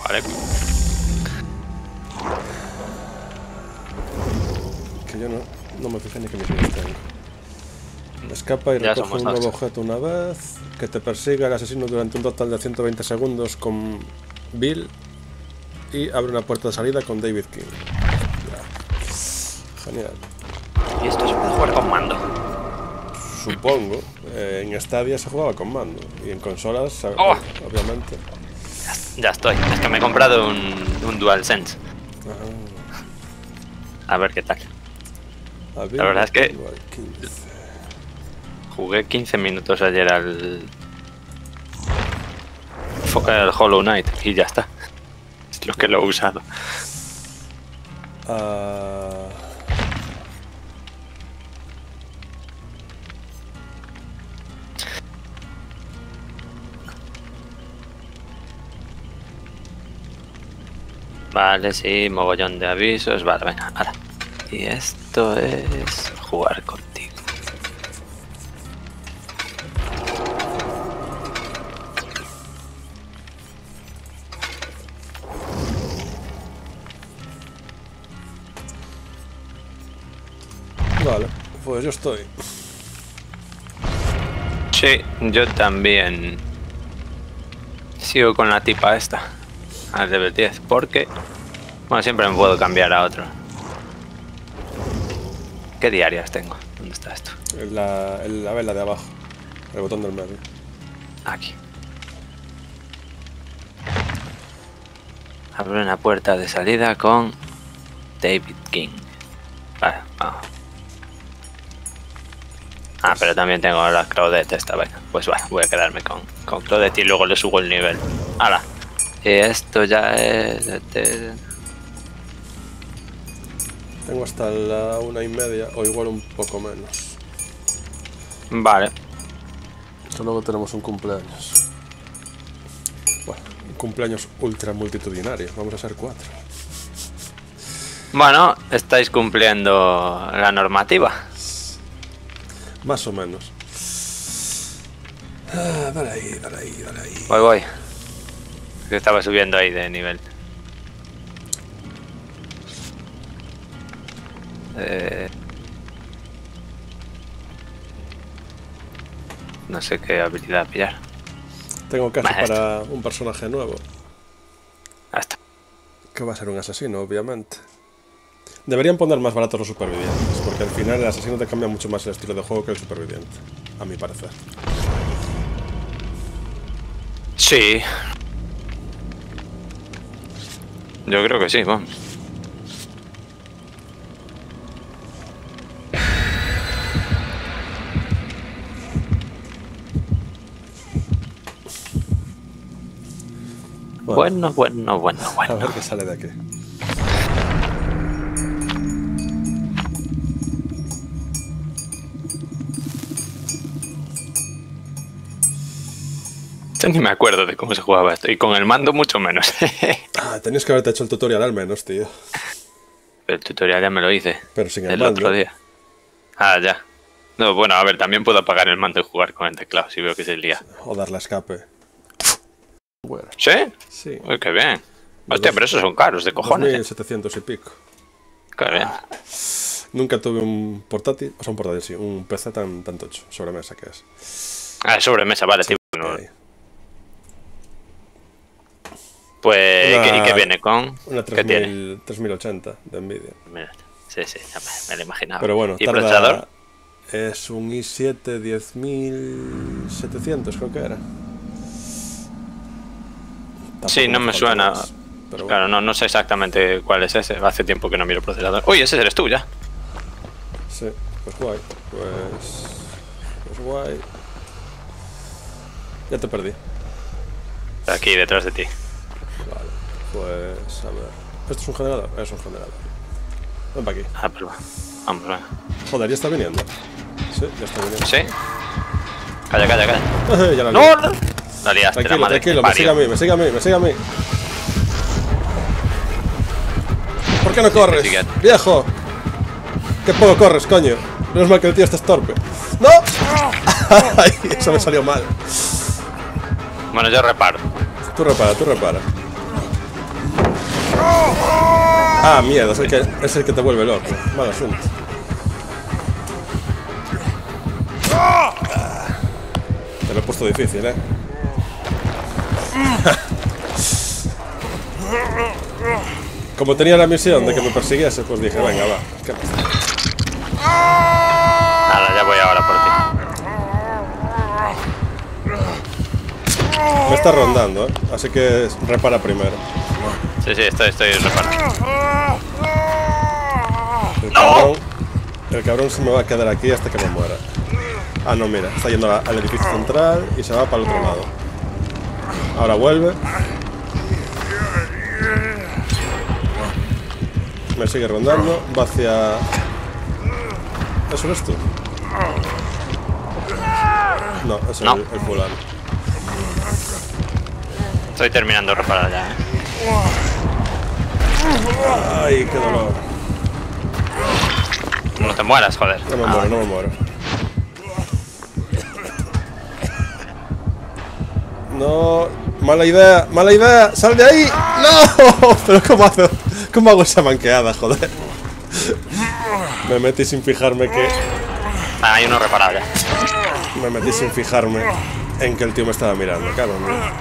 Vale. Que yo no me fijé ni que misiones tengo. Escapa y recoge un nuevo objeto una vez. Que te persiga el asesino durante un total de 120 segundos con Bill. Y abre una puerta de salida con David King. Ya. Genial. ¿Y esto se puede jugar con mando? Supongo. En Stadia se jugaba con mando. Y en consolas, obviamente. Ya estoy. Es que me he comprado un DualSense. A ver qué tal. La verdad es que jugué 15 minutos ayer al Hollow Knight y ya está. Es lo que lo he usado. Vale, sí, mogollón de avisos. Vale, venga, ahora. Y esto es jugar contigo. Vale, pues yo estoy. Sí, yo también sigo con la tipa esta al level 10 porque, bueno, siempre me puedo cambiar a otro. ¿Qué diarias tengo? ¿Dónde está esto? La vela de abajo, el botón del medio. Aquí. Abre una puerta de salida con David King. Vale, vamos. Ah, pero también tengo la Claudette esta vez. Pues bueno, voy a quedarme con Claudette y luego le subo el nivel. ¡Hala! Y esto ya es... Tengo hasta la 1:30 o igual un poco menos. Vale. Luego tenemos un cumpleaños. Bueno, un cumpleaños ultra multitudinario. Vamos a ser 4. Bueno, estáis cumpliendo la normativa. Más o menos. Dale ahí, dale ahí, dale ahí. Voy. Yo estaba subiendo ahí de nivel. No sé qué habilidad pillar. Tengo caso para un personaje nuevo. Hasta. Que va a ser un asesino, obviamente. Deberían poner más baratos los supervivientes, porque al final el asesino te cambia mucho más el estilo de juego que el superviviente, a mi parecer. Sí. Yo creo que sí, vamos. Bueno. A ver qué sale de aquí. Yo ni me acuerdo de cómo se jugaba esto. Y con el mando mucho menos. Tenías que haberte hecho el tutorial al menos, tío. Pero el tutorial ya me lo hice. Pero sin el el mando. Otro día. Ah, ya. No, bueno, a ver, también puedo apagar el mando y jugar con el teclado si veo que se lía. O darle a escape. Bueno. ¿Sí? Sí. Uy, qué bien. Hostia, pero esos son caros de cojones. 2700 y pico. Qué bien. Nunca tuve un portátil, o sea, un portátil, sí, un PC tan tocho, sobremesa que es. Ah, sobremesa, vale, Sí, tío. No. okay. Pues, ¿y qué viene con? Una 3080 de Nvidia. Mira, sí, ya me lo imaginaba. Pero bueno, ¿y procesador? Es un i7 10700, creo que era. Tampoco sí, no me suena. Más, pero claro, bueno. no sé exactamente cuál es ese. Hace tiempo que no miro el procesador. Uy, ese eres tú ya. Sí, pues guay. Pues guay. Ya te perdí. Aquí, detrás de ti. Vale, pues a ver. ¿Esto es un generador? Es un generador. Ven para aquí. Ah, pues va. Vamos, venga. Joder, ya está viniendo. Sí, ya está viniendo. ¿Sí? Calla. Ya la ¡No! La liaste, tranquilo, la madre tranquilo, que me sigue a mí. ¿Por qué no corres? sigue. ¡Viejo! ¡Qué poco corres, coño! No es mal que el tío esté torpe. ¡No! Ay, eso me salió mal. Bueno, yo reparo. Tú repara. Ah, mierda, es el que te vuelve loco. Mal asunto. Te lo he puesto difícil, ¿eh? Como tenía la misión de que me persiguiese, pues dije, venga, va. ¿Qué pasa? Nada, ya voy ahora por ti. Me está rondando, ¿eh? Así que repara primero. Sí, estoy reparando. El cabrón se me va a quedar aquí hasta que me muera. Ah, no, mira, está yendo al edificio central y se va para el otro lado. Ahora vuelve. Me sigue rondando, va hacia... ¿Eso eres tú? No, es No. el fulano. Estoy terminando de reparar ya, Ay, qué dolor. No te mueras, joder. No me muero, no me muero. No, mala idea, sal de ahí. No, pero ¿cómo hago esa manqueada, joder? Me metí sin fijarme que... Ah, hay uno reparado ya. Me metí sin fijarme en que el tío me estaba mirando, cabrón.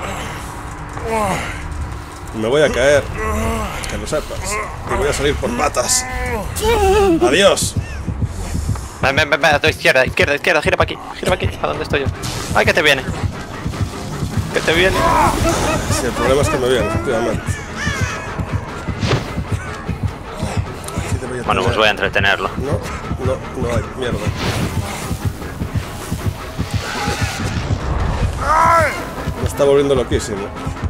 Me voy a caer, que lo sepas. Y voy a salir por patas. Adiós. Ven, a tu izquierda, gira para aquí, ¿a dónde estoy yo? Ay, que te viene. Sí, el problema es que me viene, efectivamente. Bueno, pues voy a entretenerlo. No hay, mierda. Me está volviendo loquísimo.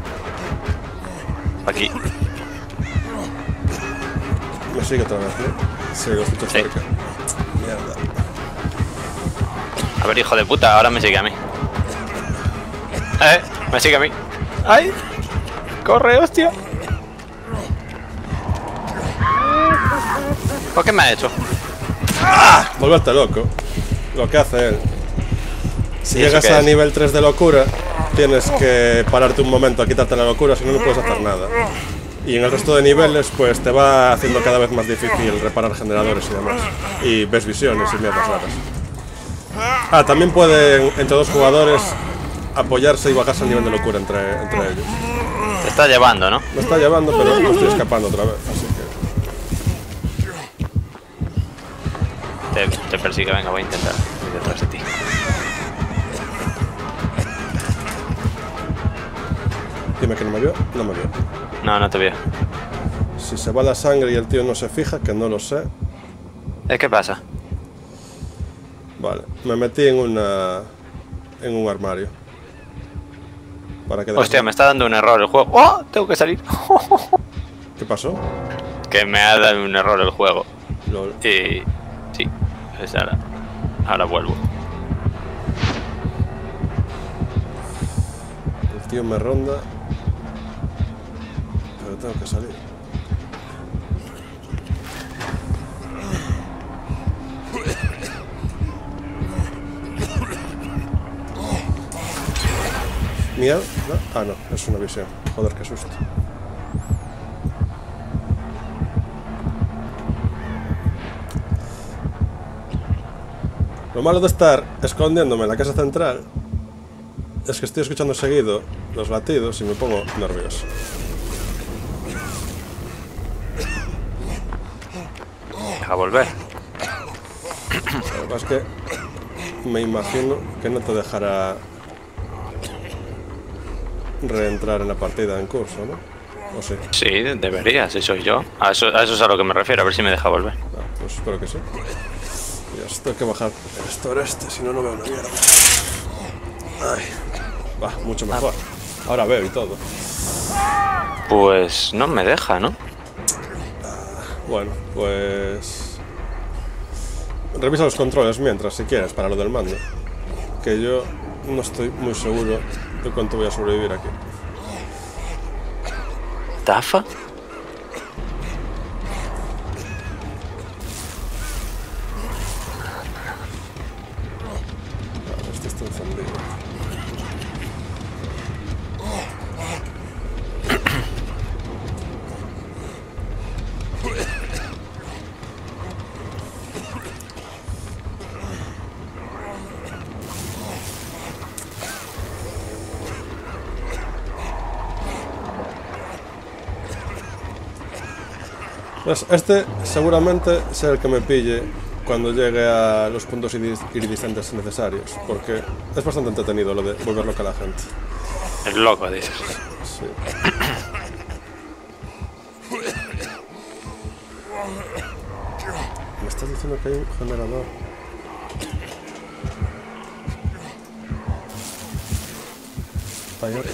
Aquí. Me sigue otra vez, ¿no? Sí, lo escucho cerca. Mierda. A ver, hijo de puta, ahora me sigue a mí. Me sigue a mí. ¡Ay! ¡Corre, hostia! ¿Por qué me ha hecho? ¡Ah! Volverte loco. Lo que hace él. Si llegas a nivel 3 de locura, tienes que pararte un momento a quitarte la locura, si no, no puedes hacer nada. Y en el resto de niveles, pues te va haciendo cada vez más difícil reparar generadores y demás. Y ves visiones y mierdas raras. Ah, también pueden, entre dos jugadores, apoyarse y bajarse el nivel de locura entre ellos. Te está llevando, ¿no? Me está llevando, pero no estoy escapando otra vez, así que... Te persigue, venga, voy a intentar ir detrás de ti. Dime que no me vio, no me vio. No te veo. Si se va la sangre y el tío no se fija, que no lo sé. ¿Qué pasa? Vale, me metí en un armario. Para que Hostia, me está dando un error el juego. ¡Oh! Tengo que salir. ¿Qué pasó? Que me ha dado un error el juego. Lol. Y... sí, es ahora vuelvo. El tío me ronda. Pero tengo que salir. ¿Miedo? ¿No? Ah, no, es una visión. Joder, qué susto. Lo malo de estar escondiéndome en la casa central es que estoy escuchando seguido los latidos y me pongo nervioso. A volver. Lo que pasa es que me imagino que no te dejará reentrar en la partida en curso, ¿no? ¿O sí? Sí, debería, si soy yo. A eso es a lo que me refiero, a ver si me deja volver. Ah, pues espero que sí. Ya tengo que bajar el store si no, no veo una mierda. Ay, va, mucho mejor. Ahora veo y todo. Pues no me deja, ¿no? Bueno, pues... revisa los controles mientras, si quieres, para lo del mando. Que yo no estoy muy seguro de cuánto voy a sobrevivir aquí. ¿Tafa? Este está encendido. Pues este seguramente será el que me pille cuando llegue a los puntos iridiscentes necesarios, porque es bastante entretenido lo de volver loca a la gente. Es loco, dices. Sí. Me estás diciendo que hay un generador. Hay otro.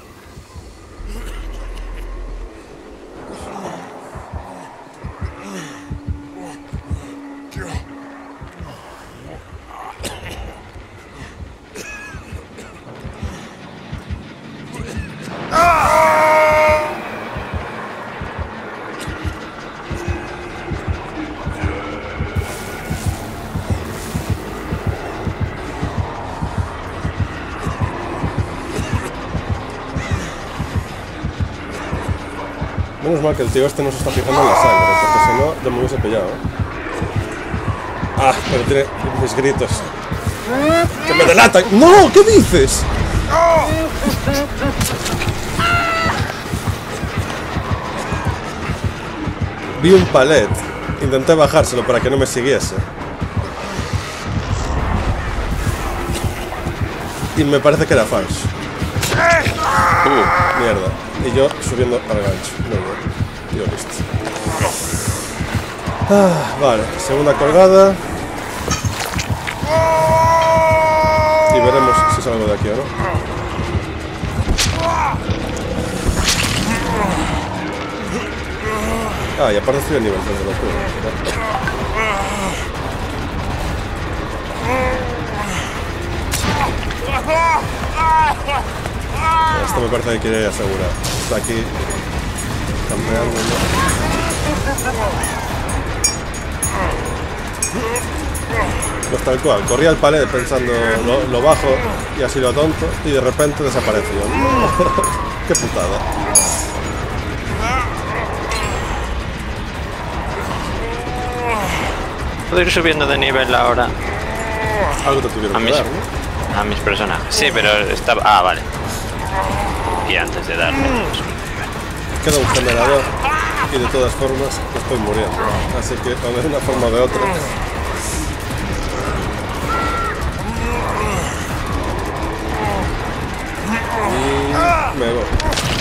Menos mal que el tío este no se está fijando en la sangre, porque si no, ya me hubiese pillado. Ah, pero tiene mis gritos. ¡Que me delatan! ¡No! ¿Qué dices? Vi un palet. Intenté bajárselo para que no me siguiese. Y me parece que era falso. Mierda. Y yo subiendo al gancho. Muy bien. Tío, listo. Ah, vale. Segunda colgada. Y veremos si salgo de aquí o no. Ah, y aparte estoy a nivel 3 de locura. Esto me parece que quiere asegurar. Está aquí campeando. Pues tal cual, corría el palet pensando lo bajo y así lo tonto y de repente desapareció. ¡Qué putada! Puedo ir subiendo de nivel ahora. Algo te tuvieron que dar, ¿no? A mis personajes. Sí, pero estaba... Ah, vale. Y antes de darme... Queda un generador y de todas formas estoy muriendo. Así que de una forma o de otra... Y me voy.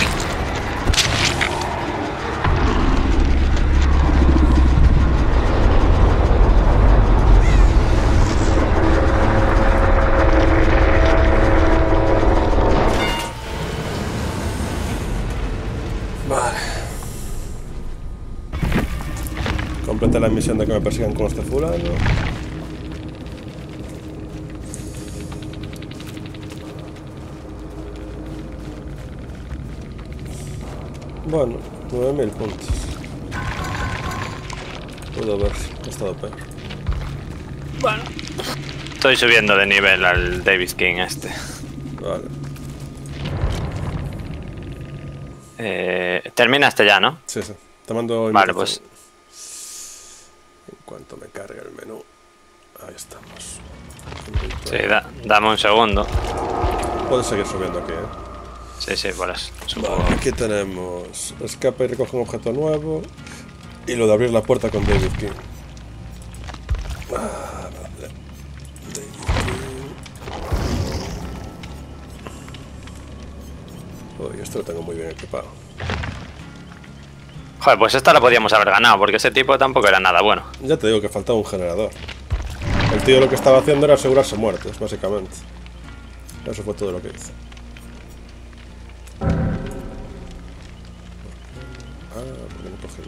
Completé la misión de que me persigan con este fulano. Bueno, 9000 puntos. Puedo ver, he estado peor. Bueno. Estoy subiendo de nivel al David King este. Vale. Terminaste ya, ¿no? Sí, sí. Te mando... Vale, pues... En cuanto me cargue el menú. Ahí estamos. Sí, dame un segundo. Puedes seguir subiendo aquí, Sí, sí, por eso. Vale, aquí tenemos... Escapa y recoge un objeto nuevo. Y lo de abrir la puerta con David King. Ah, vale. David King. Uy, esto lo tengo muy bien equipado. Joder, pues esta la podíamos haber ganado, porque ese tipo tampoco era nada bueno. Ya te digo que faltaba un generador. El tío lo que estaba haciendo era asegurarse muertes, básicamente. Eso fue todo lo que hizo. Ah, porque no cogí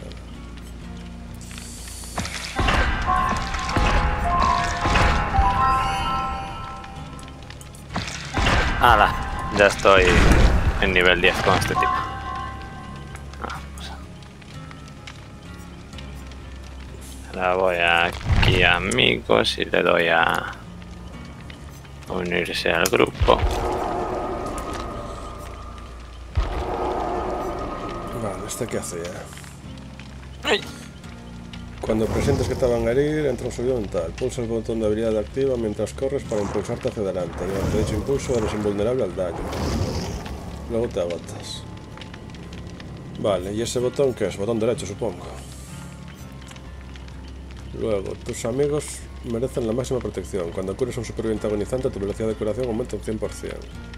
nada. Hala, ya estoy en nivel 10 con este tipo. Ahora voy aquí a amigos y le doy a unirse al grupo. Vale, ¿este qué hace ya? ¡Ay! Cuando presientes que te van a herir, entra un subidón tal. Pulsa el botón de habilidad activa mientras corres para impulsarte hacia adelante. Durante dicho impulso eres invulnerable al daño. Luego te agotas. Vale, ¿y ese botón qué es? Botón derecho, supongo. Luego, tus amigos merecen la máxima protección. Cuando cures a un superviviente agonizante, tu velocidad de curación aumenta un 100%.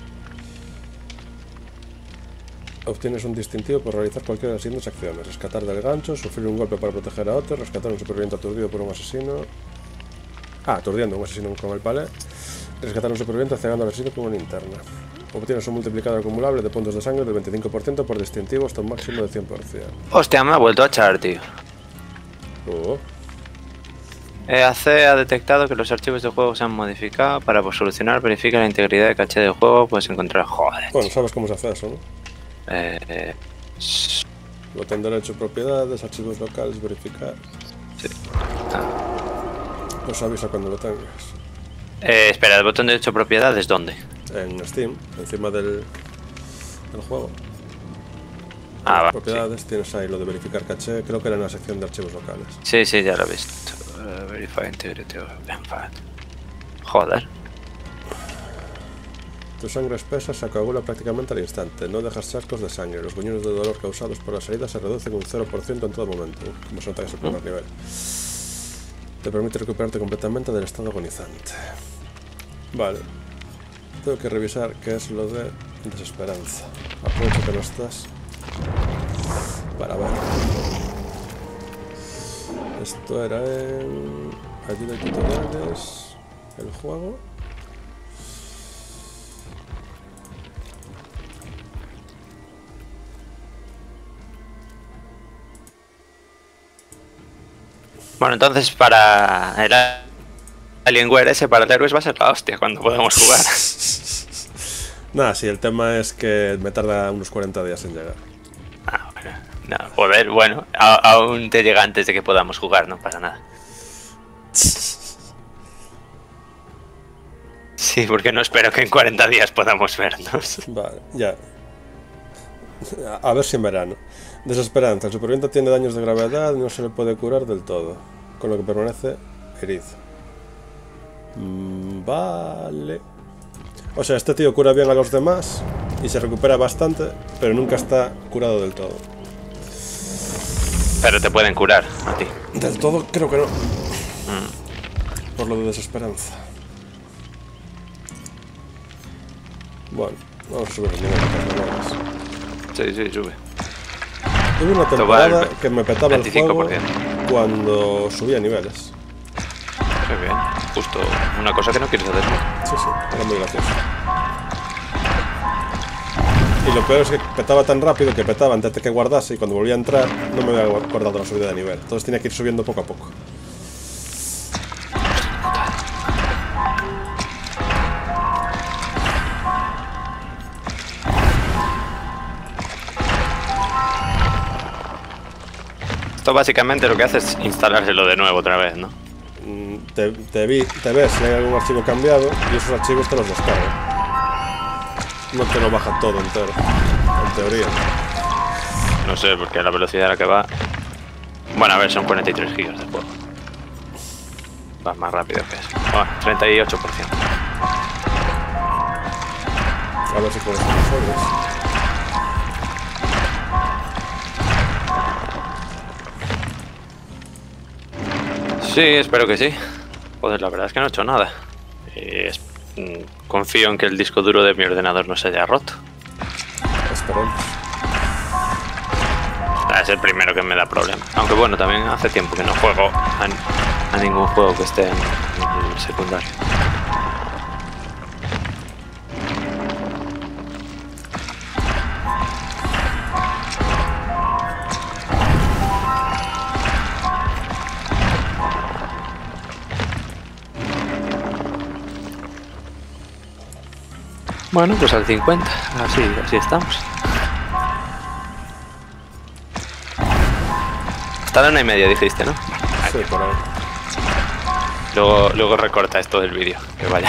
Obtienes un distintivo por realizar cualquiera de las siguientes acciones: rescatar del gancho, sufrir un golpe para proteger a otro, rescatar a un superviviente aturdido por un asesino. Aturdiendo a un asesino con el palé. Rescatar a un superviviente cegando al asesino con una linterna. Obtienes un multiplicador acumulable de puntos de sangre del 25% por distintivo hasta un máximo de 100%. Hostia, me ha vuelto a echar, tío. EAC ha detectado que los archivos de juego se han modificado. Para solucionar, verifica la integridad de caché del juego. Puedes encontrar... Joder. Bueno, sabes cómo se hace eso, ¿no? Botón derecho, propiedades, archivos locales, verificar. Sí. Pues avisa cuando lo tengas. Espera, el botón derecho, propiedades, ¿dónde? En Steam, encima del juego. Vale. Propiedades, Sí. tienes ahí lo de verificar caché, creo que era en la sección de archivos locales. Sí, ya lo he visto. Verify integrity of Benfat. Joder. Tu sangre espesa se coagula prácticamente al instante, no dejas chascos de sangre, los gruñones de dolor causados por las heridas se reducen un 0% en todo momento, como se nota que es el primer nivel. Te permite recuperarte completamente del estado agonizante. Vale. Tengo que revisar qué es lo de desesperanza. Aprovecho que no estás para ver. Esto era en ayuda y tutoriales, el juego. Bueno, entonces para el Alienware ese, para el héroes va a ser la hostia cuando podamos jugar. Nada, sí, el tema es que me tarda unos 40 días en llegar. Bueno. No, joder, bueno, aún te llega antes de que podamos jugar, no pasa nada. Sí, porque no espero que en 40 días podamos vernos. Vale, ya. A ver si en verano. Desesperanza. El superviviente tiene daños de gravedad y no se le puede curar del todo, con lo que permanece herido. Vale. O sea, este tío cura bien a los demás y se recupera bastante, pero nunca está curado del todo. Pero te pueden curar a ti. Del todo creo que no. Por lo de desesperanza. Bueno, vamos a subir el nivel de Sí, sube. Tuve una temporada que me petaba el juego cuando subía niveles. Muy bien, justo una cosa que no quieres hacer, ¿no? Sí, era muy gracioso. Y lo peor es que petaba tan rápido que petaba antes de que guardase y cuando volvía a entrar no me había guardado la subida de nivel. Entonces tenía que ir subiendo poco a poco. Esto básicamente lo que hace es instalárselo de nuevo otra vez, ¿no? Te ves si hay algún archivo cambiado y esos archivos te los descarga. No te lo baja todo entero, en teoría. No sé, porque la velocidad a la que va... Bueno, a ver, son 43 gigas de juego. Va más rápido que eso. Bueno, 38%. A ver si puedes ser mejores. Sí, espero que sí. Joder, la verdad es que no he hecho nada. Confío en que el disco duro de mi ordenador no se haya roto. Esperemos. Es el primero que me da problema. Aunque bueno, también hace tiempo que no juego a ningún juego que esté en el secundario. Bueno, pues al 50, así estamos. Hasta la 1:30 dijiste, ¿no? Sí, por ahí. Luego recorta esto del vídeo, que vaya.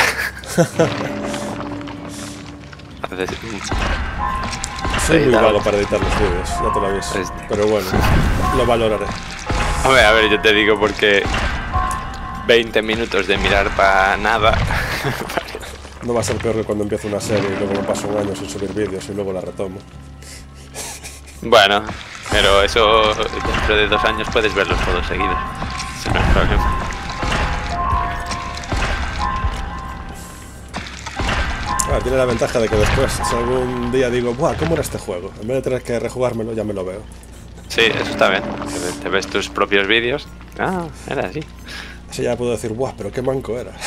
Soy muy vago para editar los vídeos, ya te lo aviso. Pero bueno, lo valoraré. Hombre, a ver, yo te digo porque 20 minutos de mirar para nada. No va a ser peor que cuando empiezo una serie y luego me paso un año sin subir vídeos y luego la retomo. Bueno, pero eso dentro de 2 años puedes verlos todos seguidos. ese no es el problema. Tiene la ventaja de que después, si algún día digo, ¡buah! ¿Cómo era este juego? En vez de tener que rejugármelo, ya me lo veo. Sí, eso está bien. Te ves tus propios vídeos. Ah, era así. Así ya puedo decir, ¡buah! Pero qué manco era.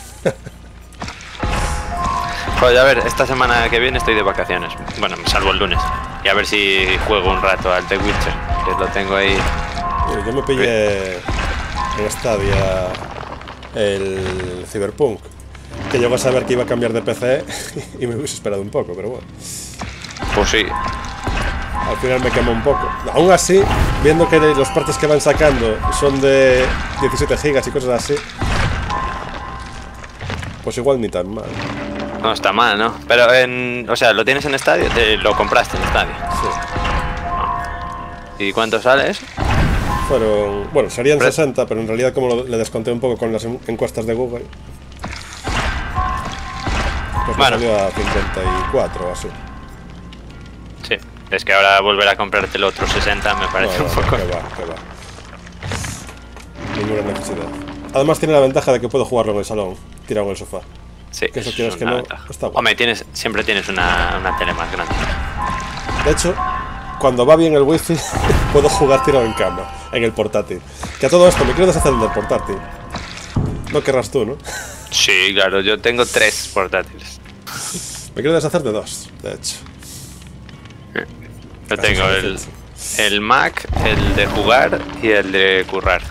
Pues a ver, esta semana que viene estoy de vacaciones. Bueno, salvo el lunes. Y a ver si juego un rato al The Witcher, que lo tengo ahí. Yo me pillé en Stadia el Cyberpunk, que llegó a saber que iba a cambiar de PC y me hubiese esperado un poco, pero bueno. Pues sí. Al final me quemó un poco. Aún así, viendo que los parches que van sacando son de 17 gigas y cosas así, pues igual ni tan mal. No está mal, ¿no? Pero o sea, ¿lo tienes en Stadia? ¿Lo compraste en Stadia? Sí. ¿Y cuánto sale eso? Fueron... Bueno, serían 60, pero en realidad como le desconté un poco con las encuestas de Google, pues me salió a 54 o así. Sí, es que ahora volver a comprarte el otro 60 me parece un poco... Que va. Ninguna necesidad. Además tiene la ventaja de que puedo jugarlo en el salón, tirado en el sofá. Sí, que eso quieres que no, está bueno. Hombre, siempre tienes una tele más grande. De hecho, cuando va bien el wifi, puedo jugar tirado en cama, en el portátil. Que a todo esto me quiero deshacer del portátil. No querrás tú, ¿no? Sí, claro, yo tengo 3 portátiles. Me quiero deshacer de 2, de hecho. Yo tengo el Mac, el de jugar y el de currar.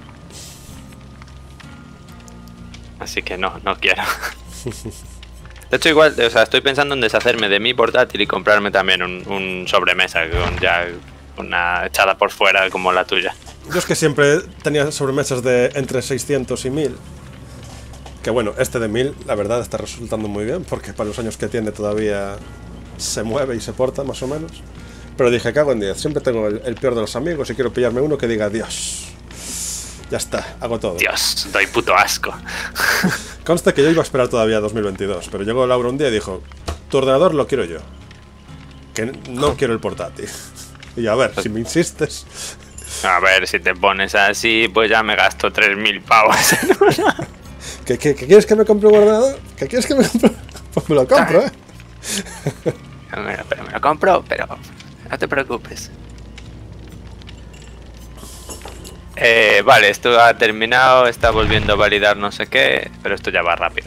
Así que no quiero. De hecho, igual, o sea, estoy pensando en deshacerme de mi portátil y comprarme también un sobremesa con ya una echada por fuera como la tuya. Yo es que siempre tenía sobremesas de entre 600 y 1000. Que bueno, este de 1000 la verdad está resultando muy bien, porque para los años que tiene todavía se mueve y se porta más o menos. Pero dije, cago en 10, siempre tengo el peor de los amigos y quiero pillarme uno que diga Dios. Ya está, hago todo. Dios, doy puto asco. Consta que yo iba a esperar todavía 2022, pero llegó Laura un día y dijo, tu ordenador lo quiero yo, que no quiero el portátil. Y yo, a ver, si me insistes... A ver, si te pones así, pues ya me gasto 3000 pavos. ¿Qué quieres que me compre un ordenador? ¿Qué quieres que me compre? Pues me lo compro, ¿eh? Me lo compro, pero no te preocupes. Vale, esto ha terminado, está volviendo a validar no sé qué, pero esto ya va rápido.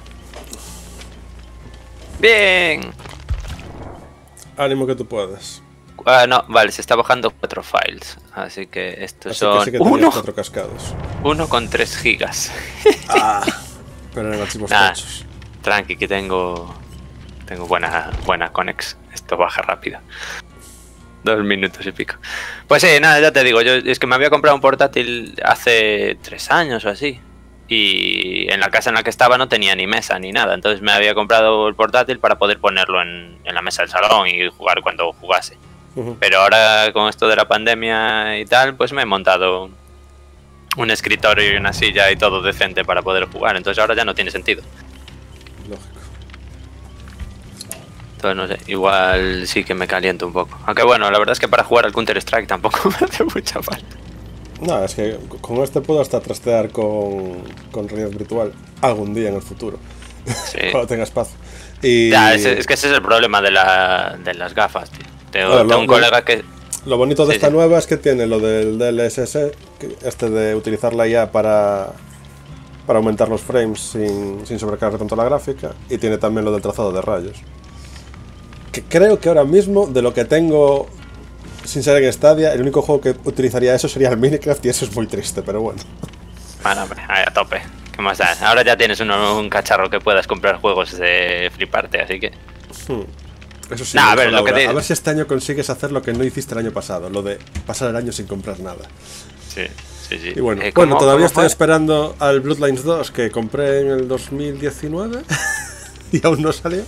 Bien. Ánimo que tú puedas. No, vale, se está bajando 4 files, así que estos así son que sí que 4 cascados. 1 con 3 gigas. Pero en archivos tochos. Tranqui, que tengo buena conex. Esto baja rápido. 2 minutos y pico. Pues sí, nada, ya te digo, yo es que me había comprado un portátil hace 3 años o así. Y en la casa en la que estaba no tenía ni mesa ni nada. Entonces me había comprado el portátil para poder ponerlo en la mesa del salón y jugar cuando jugase. Pero ahora con esto de la pandemia y tal, pues me he montado un escritorio y una silla y todo decente para poder jugar. Entonces ahora ya no tiene sentido. Lógico. Entonces no sé, igual sí que me caliento un poco. Aunque bueno, la verdad es que para jugar al Counter Strike tampoco me hace mucha falta. No, es que con este puedo hasta trastear con realidad virtual algún día en el futuro. Sí. Cuando tenga espacio. Y... Ya, es que ese es el problema de las gafas, tío. Tengo un colega que... Lo bonito de esta nueva es que tiene lo del DLSS, este de utilizar la IA para aumentar los frames sin sobrecargar tanto la gráfica, y tiene también lo del trazado de rayos. Que creo que ahora mismo, de lo que tengo sin ser en Stadia, el único juego que utilizaría eso sería el Minecraft, y eso es muy triste, pero bueno. Bueno, hombre, a tope. ¿Qué más da? Ahora ya tienes un cacharro que puedas comprar juegos de fliparte, así que... Eso sí, a ver si este año consigues hacer lo que no hiciste el año pasado, lo de pasar el año sin comprar nada. Sí. Y bueno, todavía estoy esperando al Bloodlines 2 que compré en el 2019 y aún no salió.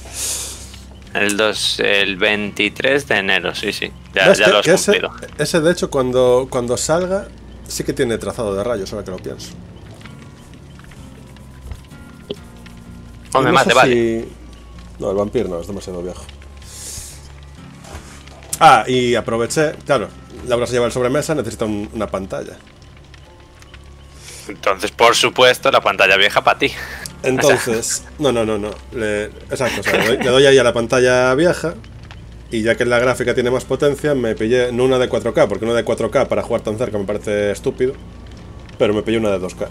El 23 de enero, sí. Ya lo has cumplido. Ese de hecho cuando salga sí que tiene trazado de rayos, ahora que lo pienso. Hombre, no mate, vale. No, el Vampire no, es demasiado viejo. Y aproveché, claro, Laura se lleva el sobremesa, necesita una pantalla. Entonces, por supuesto, la pantalla vieja para ti. Entonces, no. Exacto, o sea, le doy ahí a la pantalla vieja. Y ya que la gráfica tiene más potencia, me pillé no una de 4K, porque una de 4K para jugar tan cerca me parece estúpido. Pero me pillé una de 2K.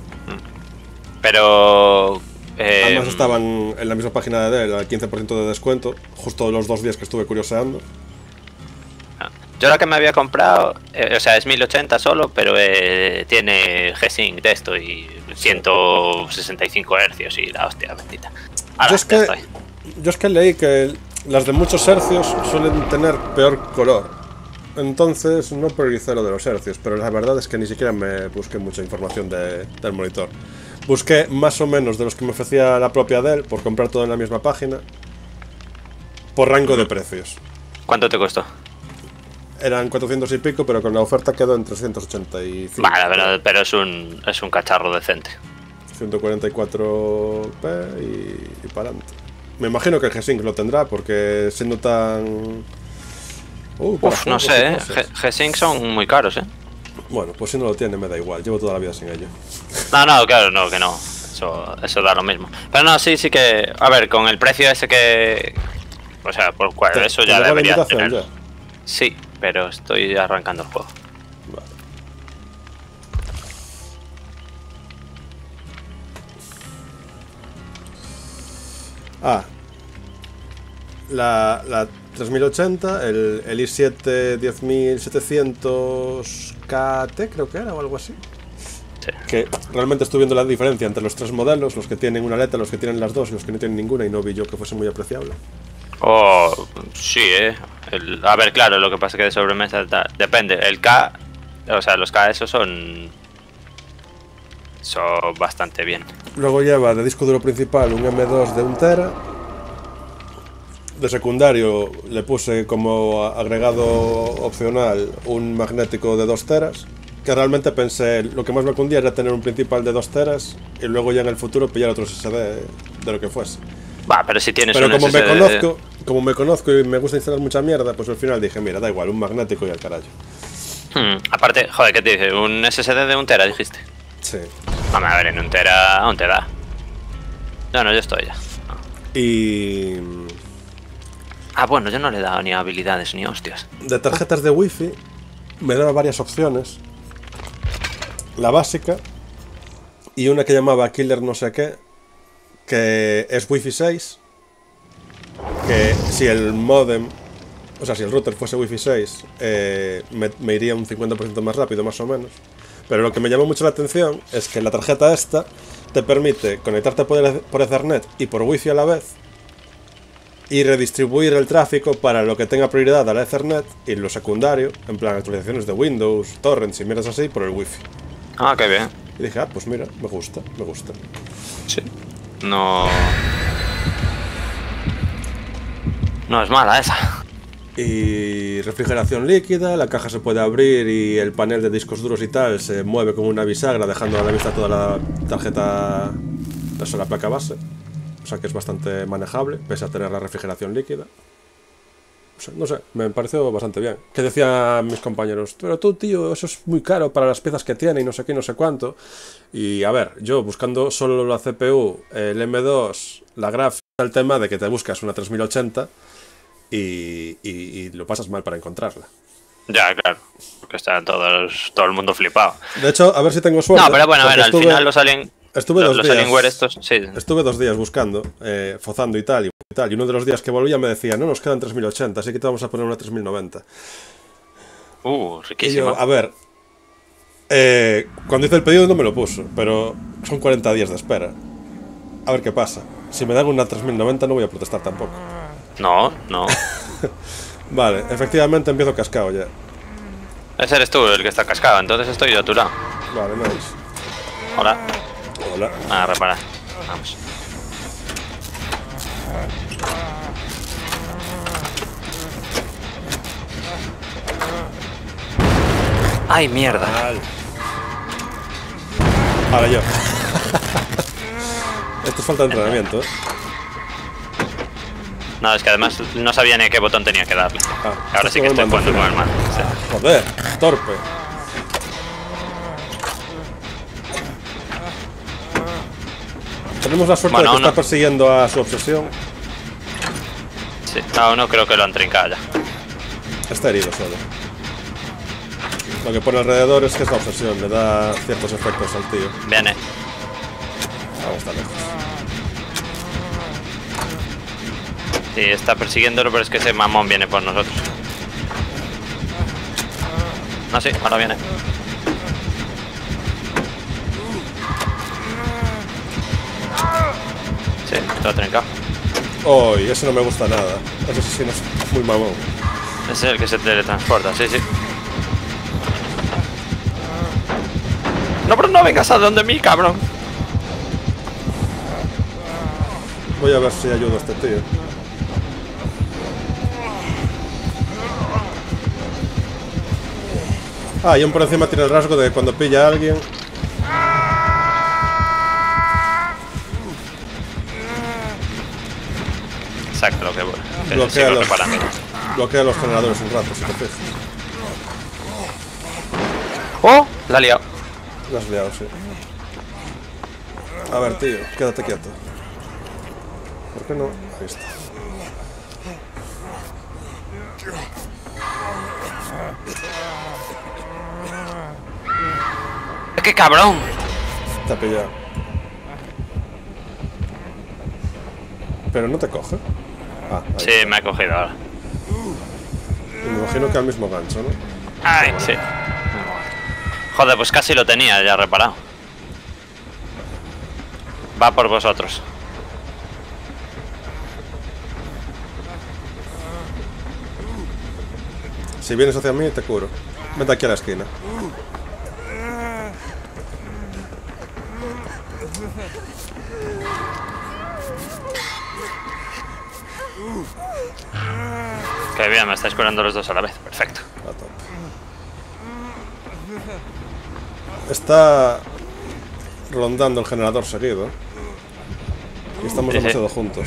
Pero... Además estaban en la misma página de Dell al 15% de descuento, justo los 2 días que estuve curioseando. Yo la que me había comprado, o sea, es 1080 solo, pero tiene G-Sync de esto y 165 Hz y la hostia bendita. Ahora, yo es que leí que las de muchos hercios suelen tener peor color. Entonces no prioricé lo de los hercios, pero la verdad es que ni siquiera me busqué mucha información del monitor. Busqué más o menos de los que me ofrecía la propia Dell, por comprar todo en la misma página, por rango de precios. ¿Cuánto te costó? Eran 400 y pico, pero con la oferta quedó en 385. Vale, pero es un cacharro decente. 144p y para adelante. Me imagino que el G-Sync lo tendrá, porque siendo tan... no sé, G-Sync son muy caros, Bueno, pues si no lo tiene me da igual, llevo toda la vida sin ello. No, claro, que no. Eso da lo mismo. Pero no, sí que... A ver, con el precio ese que... O sea, por cual, eso ya debería tener. Ya. Sí, pero estoy arrancando el juego. Vale. La 3080, el i7 10700 KT creo que era o algo así. Sí. Que realmente estoy viendo la diferencia entre los 3 modelos, los que tienen una aleta, los que tienen las 2 y los que no tienen ninguna, y no vi yo que fuese muy apreciable. Oh, sí, a ver, claro, lo que pasa es que de sobremesa depende. El K, o sea, los K esos son bastante bien. Luego lleva de disco duro principal un M2 de 1 tera. De secundario le puse como agregado opcional un magnético de 2 teras. Que realmente pensé, lo que más me cundía era tener un principal de 2 teras y luego ya en el futuro pillar otro SSD de lo que fuese. Va, pero si tienes un como SSD... como me conozco y me gusta instalar mucha mierda, pues al final dije, mira, da igual, un magnético y al carajo. Aparte, joder, ¿qué te dice? ¿Un SSD de 1 tera dijiste? Sí. Vamos a ver, en 1 tera aún te da. No, yo estoy ya. Y... bueno, yo no le he dado ni habilidades ni hostias. De tarjetas de wifi me daba varias opciones. La básica y una que llamaba Killer no sé qué, que es Wi-Fi 6, que si el modem, o sea, si el router fuese Wi-Fi 6, me iría un 50% más rápido, más o menos. Pero lo que me llamó mucho la atención es que la tarjeta esta te permite conectarte por Ethernet y por Wi-Fi a la vez y redistribuir el tráfico para lo que tenga prioridad a la Ethernet y lo secundario, en plan actualizaciones de Windows, torrents y mierdas así, por el Wi-Fi. Ah, qué bien. Y dije, pues mira, me gusta. Sí. No es mala esa. Y refrigeración líquida, la caja se puede abrir y el panel de discos duros y tal se mueve como una bisagra, dejando a la vista toda la tarjeta, eso, la placa base. O sea que es bastante manejable, pese a tener la refrigeración líquida. O sea, no sé, me pareció bastante bien. Que decían mis compañeros, pero tú, tío, eso es muy caro para las piezas que tiene y no sé qué y no sé cuánto. Y a ver, yo buscando solo la CPU, el M2, la gráfica, el tema de que te buscas una 3080 y lo pasas mal para encontrarla. Ya, claro, porque está todo el mundo flipado. De hecho, a ver si tengo suerte. No, pero bueno, a ver, al final los Estuve 2 días. Alienware estos, sí. Estuve 2 días buscando, fozando y tal. Y uno de los días que volvía me decía, no, nos quedan 3080, así que te vamos a poner una 3090. Riquísimo. Y yo, a ver, cuando hice el pedido no me lo puso, pero son 40 días de espera. A ver qué pasa. Si me dan una 3090 no voy a protestar tampoco. No. Vale, efectivamente empiezo cascado ya. Ese eres tú el que está cascado, entonces estoy yo a tu lado. Vale, nice. Hola. A reparar. Vamos. ¡Ay, mierda! Ahora yo. Esto es falta de entrenamiento, No, es que además no sabía ni qué botón tenía que darle. Ahora sí que estoy jugando con el mando. Sí. Joder, torpe. Tenemos la suerte de que está persiguiendo a su obsesión. Sí, a uno creo que lo han trincado ya. Está herido solo. Lo que pone alrededor es que es la obsesión, le da ciertos efectos al tío. Viene. Vamos, está lejos. Sí, está persiguiéndolo, pero es que ese mamón viene por nosotros. No, sí, ahora viene. Sí, lo ha trincado. Uy, ese no me gusta nada. Ese sí no es muy mamón. Ese es el que se teletransporta, sí, sí. No, pero no vengas a donde mí, cabrón. Voy a ver si ayudo a este tío. Ah, y aún por encima tiene el rasgo de que cuando pilla a alguien... Exacto, lo que voy. Bloquea los generadores un rato, si te fijas. ¡Oh! La ha liado. La has liado, sí. A ver, tío, quédate quieto. ¿Por qué no? Ahí está. ¡Qué cabrón! Te ha pillado. Pero no te coge. Ah, ahí. Sí, me ha cogido ahora. Me imagino que al mismo gancho, ¿no? Ay, sí. Joder, pues casi lo tenía ya reparado. Va por vosotros. Si vienes hacia mí, te curo. Vete aquí a la esquina. Qué bien, me estáis curando los dos a la vez. Perfecto. A tope. Está rondando el generador seguido. Y estamos demasiado juntos.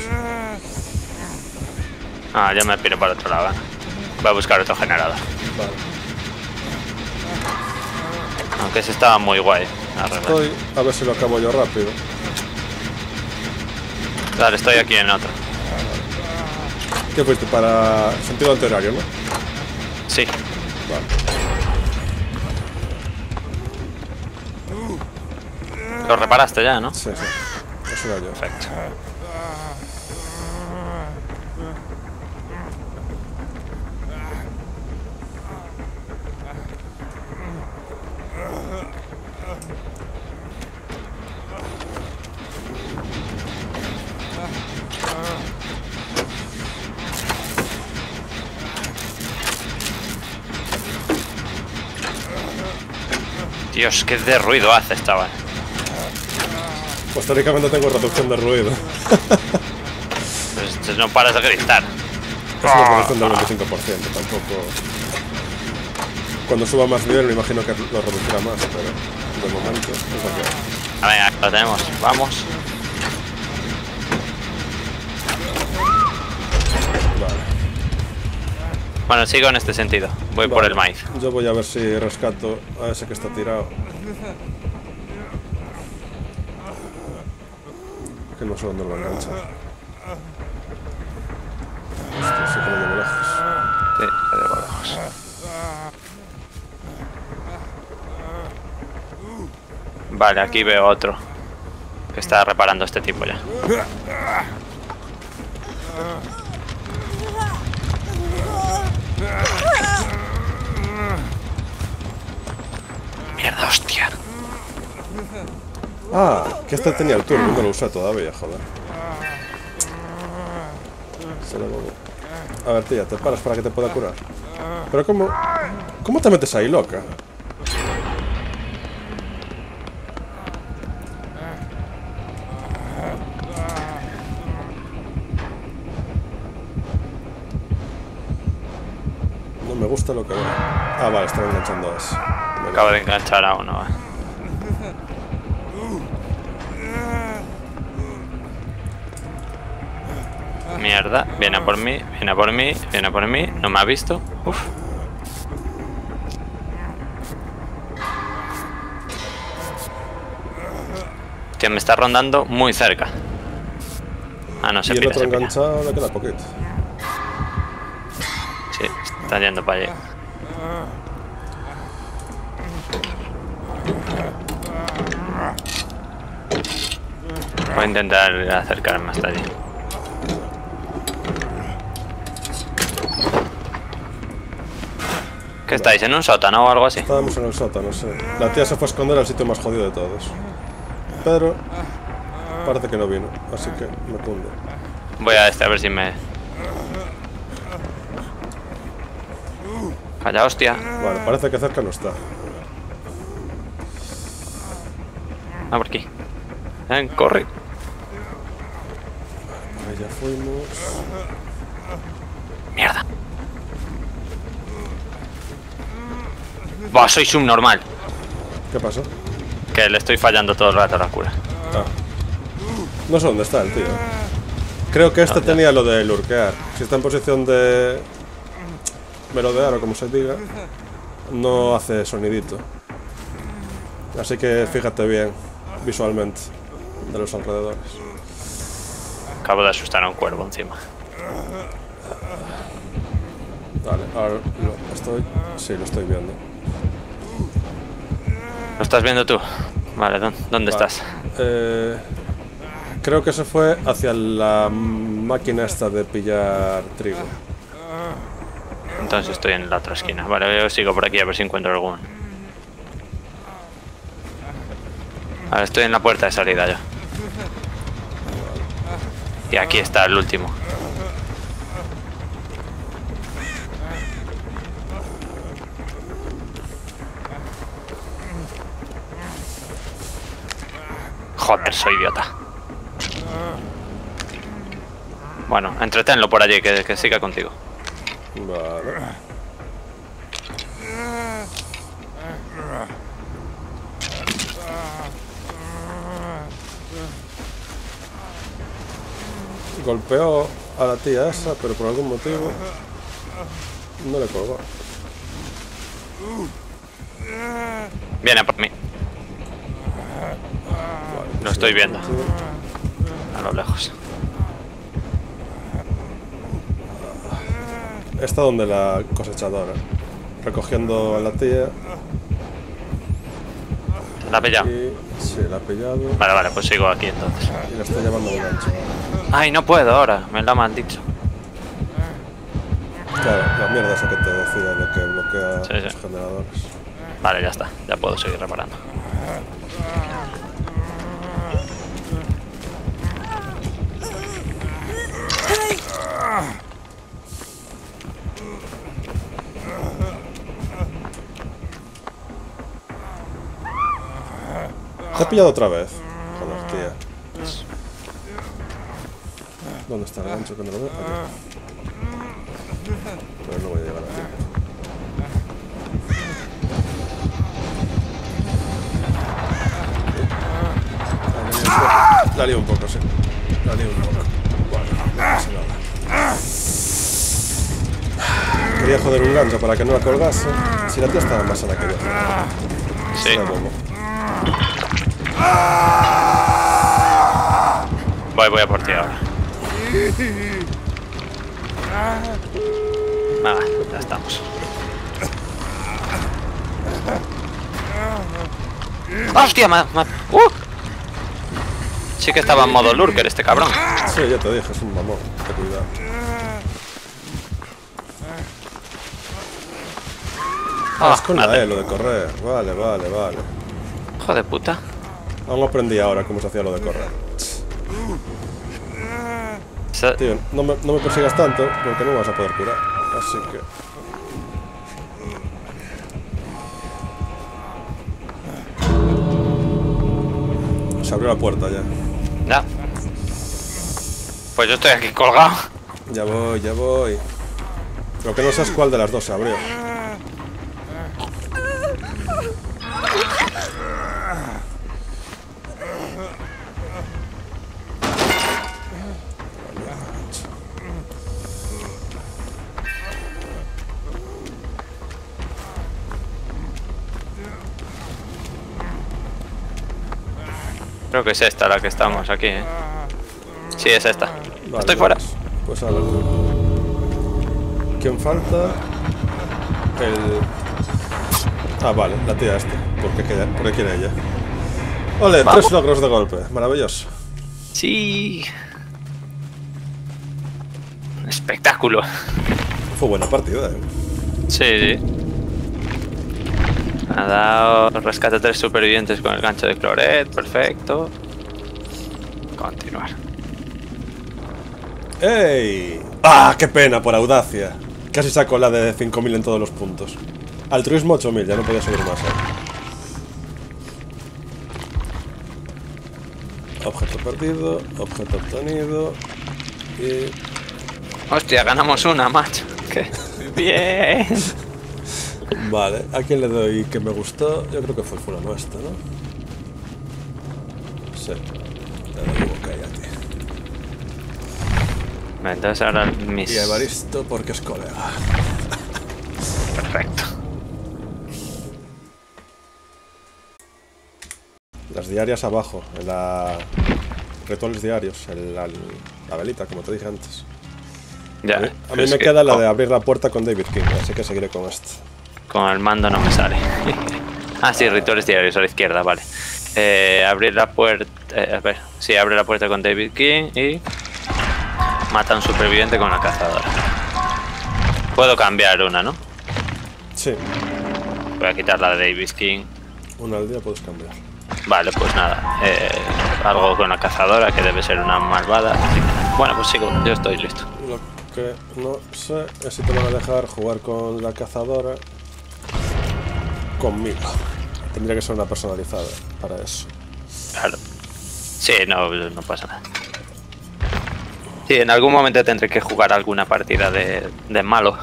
Ah, ya me piro para otro lado. Voy a buscar otro generador. Vale. Aunque ese estaba muy guay. Estoy a ver si lo acabo yo rápido. Vale, estoy aquí en otro. ¿Qué fuiste? Para sentido antihorario, ¿no? Sí. Vale. Lo reparaste ya, ¿no? Sí, sí. Eso era yo. Perfecto. Dios, qué de ruido haces, chaval. Pues teóricamente tengo reducción de ruido. Pues no paras de gritar. Es una reducción del 25%, tampoco... Cuando suba más nivel me imagino que lo reducirá más, pero de momento es lo que hay. A ver, lo tenemos, vamos. Vale. Bueno, sigo en este sentido. Voy por el maíz. Yo voy a ver si rescato a ese que está tirado. Que no sé dónde lo engancha. Hostia, sí que lo llevo lejos. Sí, lo llevo lejos. Vale, aquí veo otro que está reparando este tipo ya. Mierda, hostia. Ah, que este tenía el turno y no lo usé todavía, joder. Se lo bobo. A ver, tía, te paras para que te pueda curar. Pero ¿cómo te metes ahí, loca? No me gusta lo que veo. Ah, vale, estaba enganchando a ese. Acabo de enganchar a uno. Mierda, viene a por mí, viene a por mí, viene a por mí. No me ha visto. Uf. Hostia, me está rondando muy cerca. Ah, no, se y el pira, otro se pira. enganchado le queda poquito. Sí, está yendo para allí. Voy a intentar acercarme hasta allí. ¿Qué estáis? ¿En un sótano o algo así? Estábamos en el sótano, sí. La tía se fue a esconder al sitio más jodido de todos. Pero parece que no vino, así que me cunde. Voy a a ver si me... Calla, hostia. Vale, parece que cerca no está. Ah, por aquí. Ven, corre. Ahí ya fuimos. Mierda. Buah, soy subnormal. ¿Qué pasó? Que le estoy fallando todo el rato a la cura. Ah. No sé dónde está el tío. Creo que este tenía lo de lurkear. Si está en posición de merodear o como se diga, no hace sonidito. Así que fíjate bien visualmente de los alrededores. Acabo de asustar a un cuervo encima. Vale, ahora lo estoy... Sí, lo estoy viendo. ¿Lo estás viendo tú? Vale, ¿dónde Vale. estás? Creo que se fue hacia la máquina esta de pillar trigo. Entonces estoy en la otra esquina. Vale, yo sigo por aquí a ver si encuentro alguno. Vale, estoy en la puerta de salida ya. Y aquí está el último. Joder, soy idiota. Bueno, entretenlo por allí, que siga contigo. Vale. Golpeó a la tía esa, pero por algún motivo no le colgó. Viene por mí. Lo estoy viendo. A lo lejos. Está donde la cosechadora, recogiendo a la tía. ¿La ha pillado? Y sí, la ha pillado Vale, pues sigo aquí entonces. y la está llevando a un gancho. Ay, no puedo ahora, me lo ha maldito. Claro, la mierda esa que te decía de que bloquea Sí. los generadores. Vale, ya está, ya puedo seguir reparando. Te he pillado otra vez. Joder, tía. ¿Dónde está el gancho que no lo veo? Aquí. Pero no voy a llegar a tiempo. La lío un poco, sí. La lío un poco. Bueno, no pasa nada. Quería joder un gancho para que no la colgase. Si la tía estaba más sana que yo. Sí. Era bobo. Voy a por ti ahora. Nada, ya estamos. ¡Hostia! Sí que estaba en modo lurker este cabrón. Sí, ya te dije, es un mamón. Ten cuidado. Es con la E, lo de correr. Vale. Hijo de puta. Aún aprendí ahora cómo se hacía lo de correr. Tío, no me persigas tanto porque no me vas a poder curar. Así que... Se abrió la puerta ya. Ya. Pues yo estoy aquí colgado. Ya voy. Lo que no sé es cuál de las dos se abrió. Creo que es esta la que estamos aquí, ¿eh? Sí, es esta. Vale, Estoy fuera. Pues a ver. ¿Quién falta? Ah, vale, la tía esta. Porque quiere ella. Ole, ¡vamos! 3 logros de golpe. Maravilloso. Sí. Espectáculo. Fue buena partida, ¿eh? Sí, sí. Ha dado rescate a 3 supervivientes con el gancho de Cloret. Perfecto. Continuar. ¡Ey! ¡Ah, qué pena por audacia! Casi saco la de 5000 en todos los puntos. Altruismo 8000, ya no podía subir más, ¿eh? Objeto perdido, objeto obtenido. Y... Hostia, ganamos una, macho. ¿Qué? Bien. Vale, ¿a quién le doy que me gustó? Yo creo que fue fulano este, ¿no? Sí. Le doy boca a ti. Entonces ahora mis... Y a Evaristo porque es colega. Perfecto. Las diarias abajo, en la... Rituales diarios, la velita, como te dije antes. Ya, a mí me queda la de abrir la puerta con David King, así que seguiré con esto. Con el mando no me sale. Ah, sí, rituales diarios a la izquierda, vale. Abrir la puerta... a ver, sí, abre la puerta con David King y... Mata a un superviviente con la cazadora. Puedo cambiar una, ¿no? Sí. Voy a quitar la de David King. Una al día puedes cambiar. Vale, pues nada. Algo con la cazadora, que debe ser una malvada. Así que nada. Bueno, pues sigo, yo estoy listo. Lo que no sé es si te van a dejar jugar con la cazadora conmigo. Tendría que ser una personalizada para eso. Claro. Sí, no pasa nada. Sí, en algún momento tendré que jugar alguna partida de malo.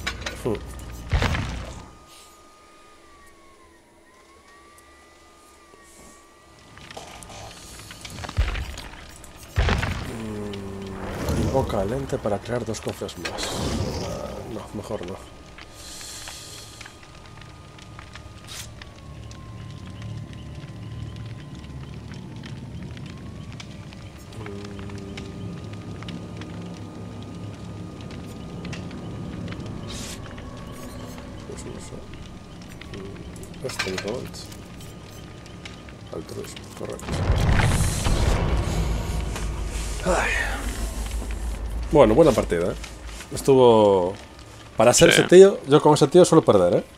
Invoca al ente para crear 2 cofres más. No, mejor no. Pues no sé. Este mismo antes. Altruismo, correcto. Ay. Bueno, buena partida, ¿eh? Estuvo... Para ser ese tío, yo con ese tío suelo perder, ¿eh?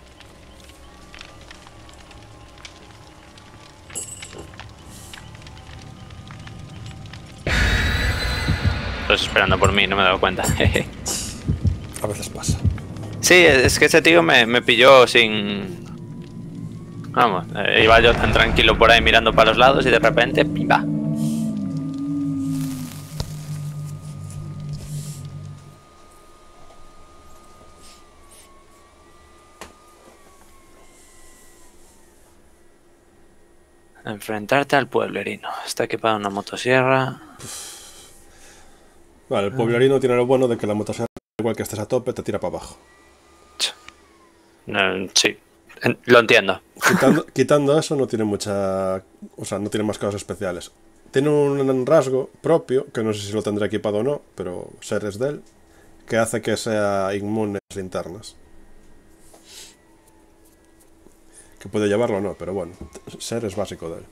Estás esperando por mí, no me he dado cuenta. A veces pasa. Sí, es que ese tío me pilló sin... Vamos, iba yo tan tranquilo por ahí mirando para los lados y de repente, ¡pimba! Enfrentarte al pueblerino. Está equipado en una motosierra. Vale, el pueblerino tiene lo bueno de que la motosierra, igual que estés a tope, te tira para abajo. Sí, lo entiendo. Quitando eso, no tiene mucha... O sea, no tiene más cosas especiales. Tiene un rasgo propio, que no sé si lo tendrá equipado o no, pero seres de él, que hace que sea inmune a las linternas. Que puede llevarlo o no, pero bueno, ser es básico de él.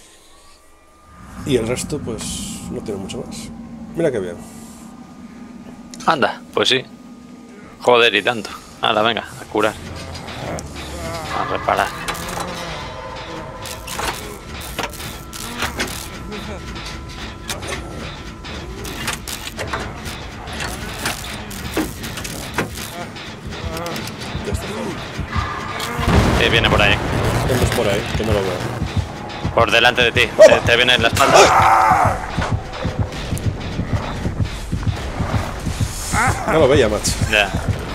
Y el resto, pues, no tiene mucho más. Mira qué bien. Anda, pues sí. Joder, y tanto. Hala, venga, a curar. A reparar. Ya está. Viene por ahí. Vamos por ahí, que no lo veo. Por delante de ti. Te viene en la espalda. No lo veía, macho. Ya.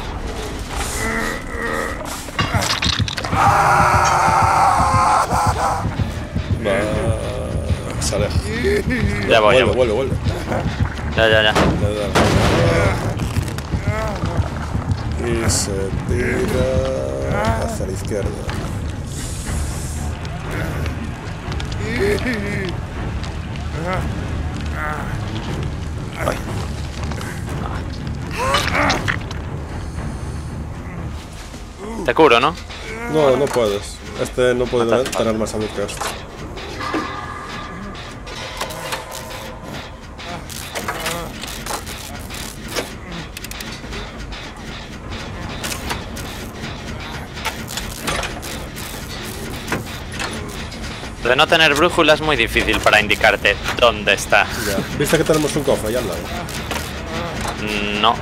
Se aleja. Ya voy, ya voy. Vuelve. Ya. Y se tira hacia la izquierda. Ay. Te curo, ¿no? No, no puedes. Este no puede tener más salud que este. De no tener brújula es muy difícil para indicarte dónde está. Ya. ¿Viste que tenemos un cofre ahí al lado? No.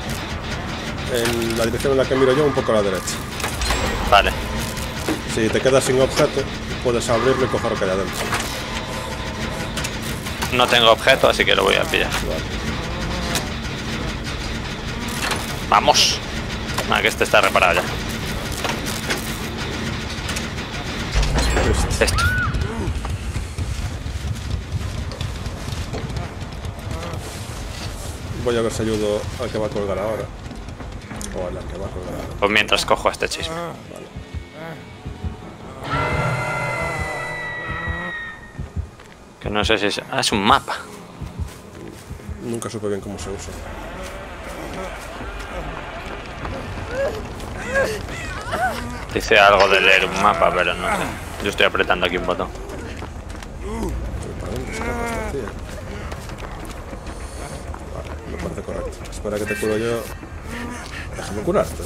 En la dirección en la que miro yo, un poco a la derecha. Vale. Si te quedas sin objeto, puedes abrirlo y coger lo que hay adentro. No tengo objeto, así que lo voy a pillar. Vale. Vamos. Que este está reparado ya. Listo. Esto. Voy a ver si ayudo al que va a colgar ahora. O a la que va a colgar ahora. Pues mientras cojo a este chisme. Vale. Que no sé si es... Ah, es un mapa. Nunca supe bien cómo se usa. Dice algo de leer un mapa, pero no sé. Yo estoy apretando aquí un botón. ¿Para dónde escapa esta tía? Vale, me parece correcto. Espera que te curo yo. Déjame curarte.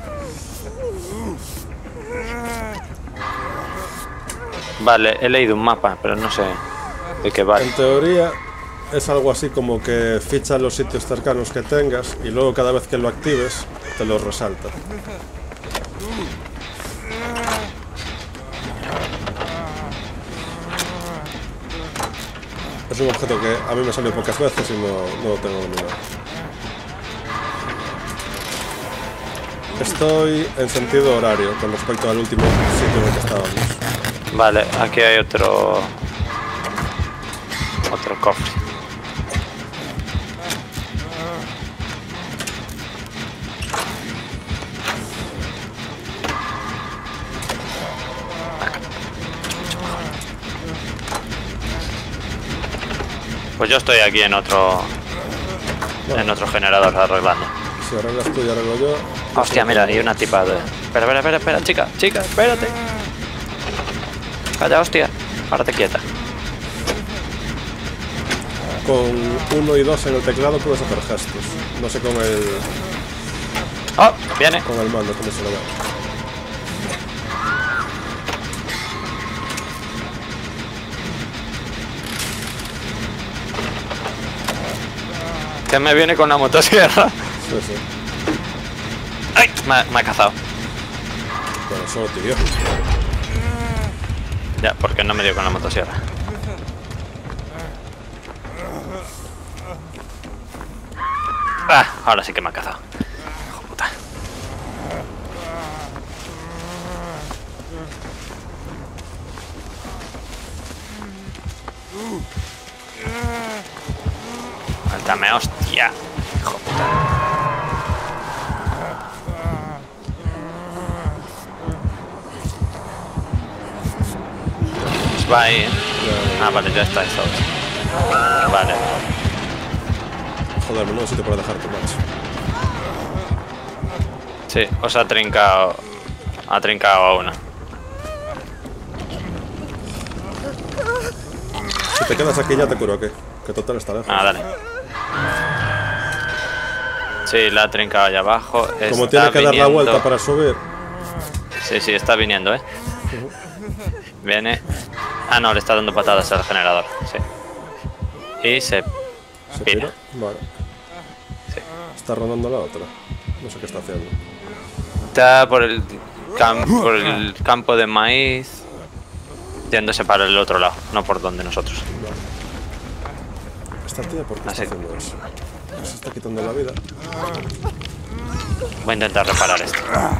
Vale, he leído un mapa, pero no sé de qué vale. En teoría es algo así como que ficha los sitios cercanos que tengas y luego cada vez que lo actives te los resalta. Es un objeto que a mí me salió pocas veces y no lo tengo dominado. Estoy en sentido horario con respecto al último sitio en el que estábamos. Vale, aquí hay otro cofre. Pues yo estoy aquí en otro generador arreglando. Si arreglas tú y arreglo yo... Hostia, mira, hay una tipa de... Espera, chica, espérate. Calla, hostia, párate quieta. Con 1 y 2 en el teclado puedes hacer gestos. No sé con el... ¡Oh! Viene. Con el mando, cómo se lo ve. Que me viene con la motosierra. Sí, sí. ¡Ay! Me ha cazado. Bueno, solo te dio. Ya, porque no me dio con la motosierra. Ah, ahora sí que me ha cazado. Hijo puta. Suéltame, hostia. Hijo puta. Pues va ahí, ¿eh? Ah, vale, ya está eso. Vale. Joder, menudo sitio para dejarte, macho. Sí, os ha trincado. Ha trincado a una. Si te quedas aquí ya te curo, ¿qué? Que total está lejos. Ah, dale. Sí, la ha trincado allá abajo. Como Está tiene que dar la viniendo. vuelta para subir. Sí, está viniendo, ¿eh? Viene. Ah, no, le está dando patadas al generador. Sí. Y se pira. Vale. Sí. Está rondando la otra. No sé qué está haciendo. Está por el campo de maíz. Yéndose para el otro lado, no por donde nosotros. Vale. Esta tía, ¿por qué está haciendo eso? Se está quitando la vida. Voy a intentar reparar esto.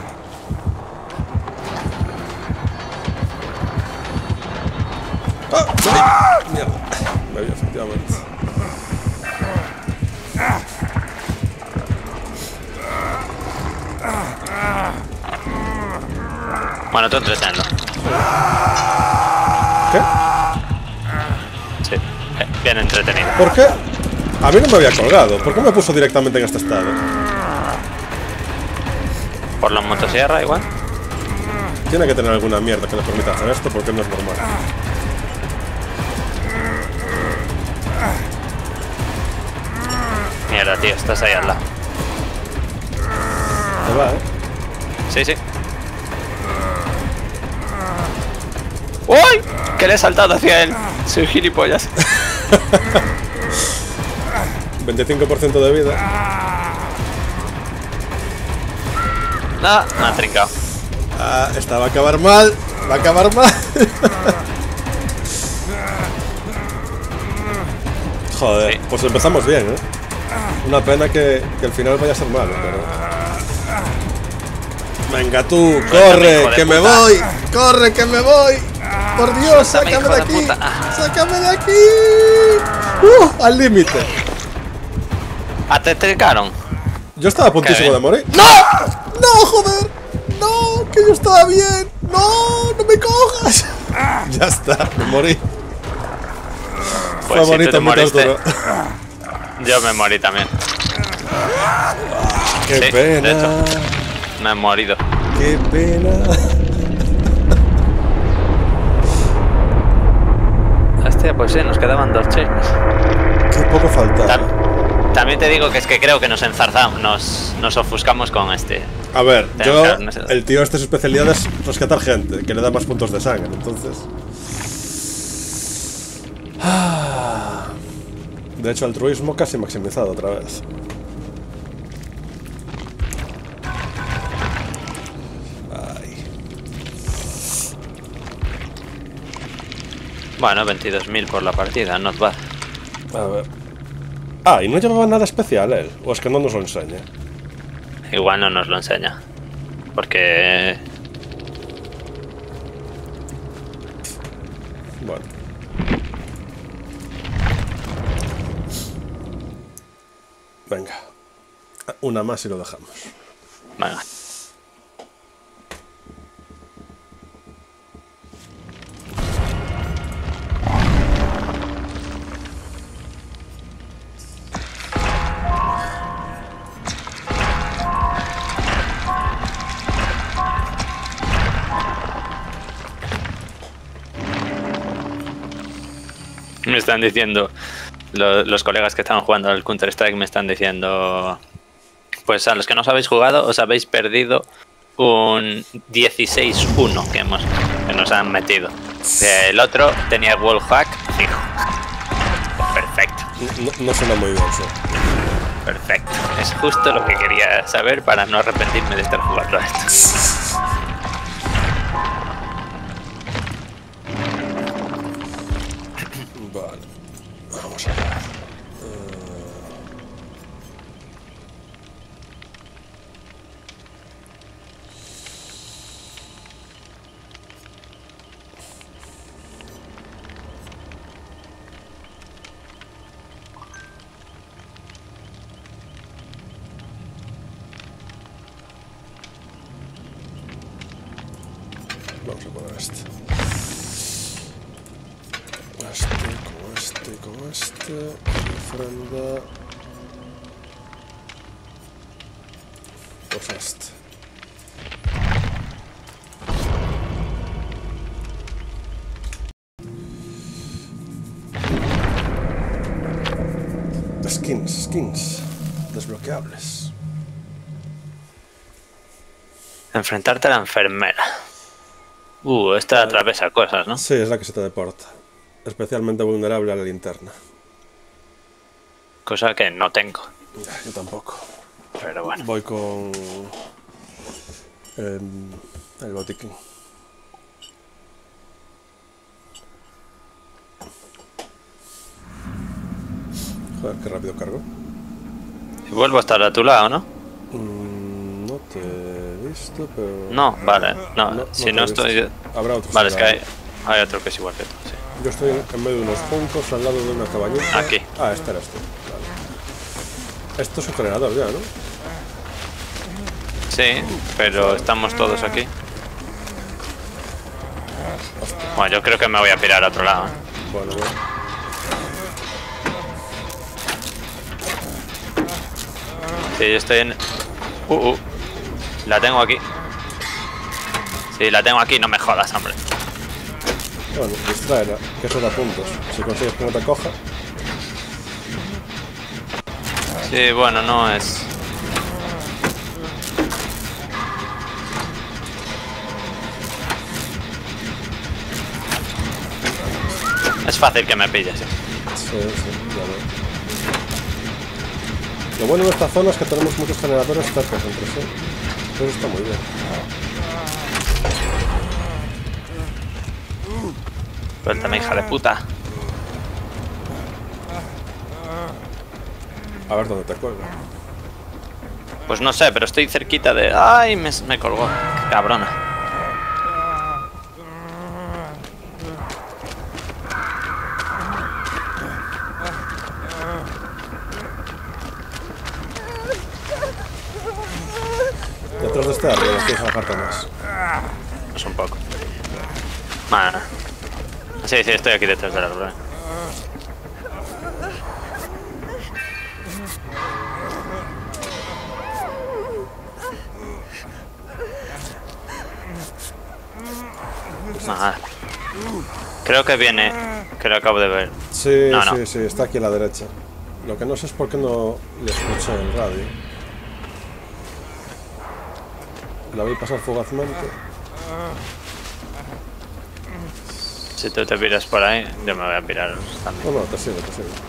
¡Ah! ¡Mierda! Me vio, efectivamente. Bueno, tú entretenlo. ¿Qué? Sí. bien entretenido. ¿Por qué? A mí no me había colgado. ¿Por qué me puso directamente en este estado? ¿Por la motosierra igual? Tiene que tener alguna mierda que le permita hacer esto porque no es normal. Mierda, tío, estás ahí al lado. Te va, Sí, sí. ¡Uy! Que le he saltado hacia él. Soy gilipollas. 25% de vida. Nada, me ha trincado. Ah, esta va a acabar mal. Va a acabar mal. Joder, sí. Pues empezamos bien, ¿eh? Una pena que el final vaya a ser malo, pero... Venga tú, corre, que me voy. Corre, que me voy. Por Dios, sácame de aquí. Sácame de aquí. Al límite. ¿Te trincaron? Yo estaba a puntísimo de morir. ¡No! ¡No, joder! ¡No! ¡Que yo estaba bien! ¡No! ¡No me cojas! Ya está, me morí. Pues fue bonito, muy duro. Yo me morí también. ¡Qué sí, pena! De hecho, me he morido. ¡Qué pena! Hostia, pues sí, nos quedaban 2 chismes. ¡Qué poco faltaba! También te digo que es que creo que nos enzarzamos, nos ofuscamos con este. A ver, el tío este su especialidad es rescatar gente, que le da más puntos de sangre, entonces... De hecho, altruismo casi maximizado otra vez. Ay. Bueno, 22.000 por la partida, not bad. A ver... Ah, ¿y no llevaba nada especial él? ¿O es que no nos lo enseña? Igual no nos lo enseña. Porque... Bueno. Venga. Una más y lo dejamos. Venga. Me están diciendo, los colegas que estaban jugando al Counter-Strike me están diciendo, pues a los que no os habéis jugado os habéis perdido un 16-1 que nos han metido. El otro tenía wallhack fijo. Perfecto. No suena muy bien eso. Perfecto. Es justo lo que quería saber para no arrepentirme de estar jugando a esto. Vale, vamos a ver. Vamos a poner este. Con este, ofrenda. Pues este. Skins desbloqueables. Enfrentarte a la enfermera. Esta atraviesa cosas, ¿no? Sí, es la que se te deporta. Especialmente vulnerable a la linterna. Cosa que no tengo. Yo tampoco. Pero bueno. Voy con... el botiquín. Joder, qué rápido cargo. Y vuelvo a estar a tu lado, ¿no? No te he visto, pero... No, vale. No, si no estoy... Habrá otro. Vale, es que hay otro que es igual que tú, sí. Yo estoy en medio de unos juncos, al lado de una cabañita. Aquí. Ah, este era este. Vale. Esto es un generador ya, ¿no? Sí, pero estamos todos aquí. Hostia. Bueno, yo creo que me voy a pirar a otro lado. Bueno. Sí, yo estoy en... La tengo aquí. Sí, la tengo aquí, no me jodas, hombre. Bueno, distráela, que eso da puntos. Si consigues que no te coja. Sí, bueno, no es... Es fácil que me pilles, ¿eh? Sí, claro. Lo bueno de esta zona es que tenemos muchos generadores cerca entre sí. Eso está muy bien. Suéltame, hija de puta. A ver dónde te cuelga. Pues no sé, pero estoy cerquita de... ¡Ay! Me colgó. Qué cabrona. Detrás de este árbol, tienes que bajarte más. Pues un poco. Bueno. Sí, estoy aquí detrás del árbol. Ajá. Creo que viene. Que lo acabo de ver. Sí, sí, está aquí a la derecha. Lo que no sé es por qué no le escuché en el radio. La vi pasar fugazmente. Si tú te piras por ahí, yo me voy a pirar también. No, te sigo.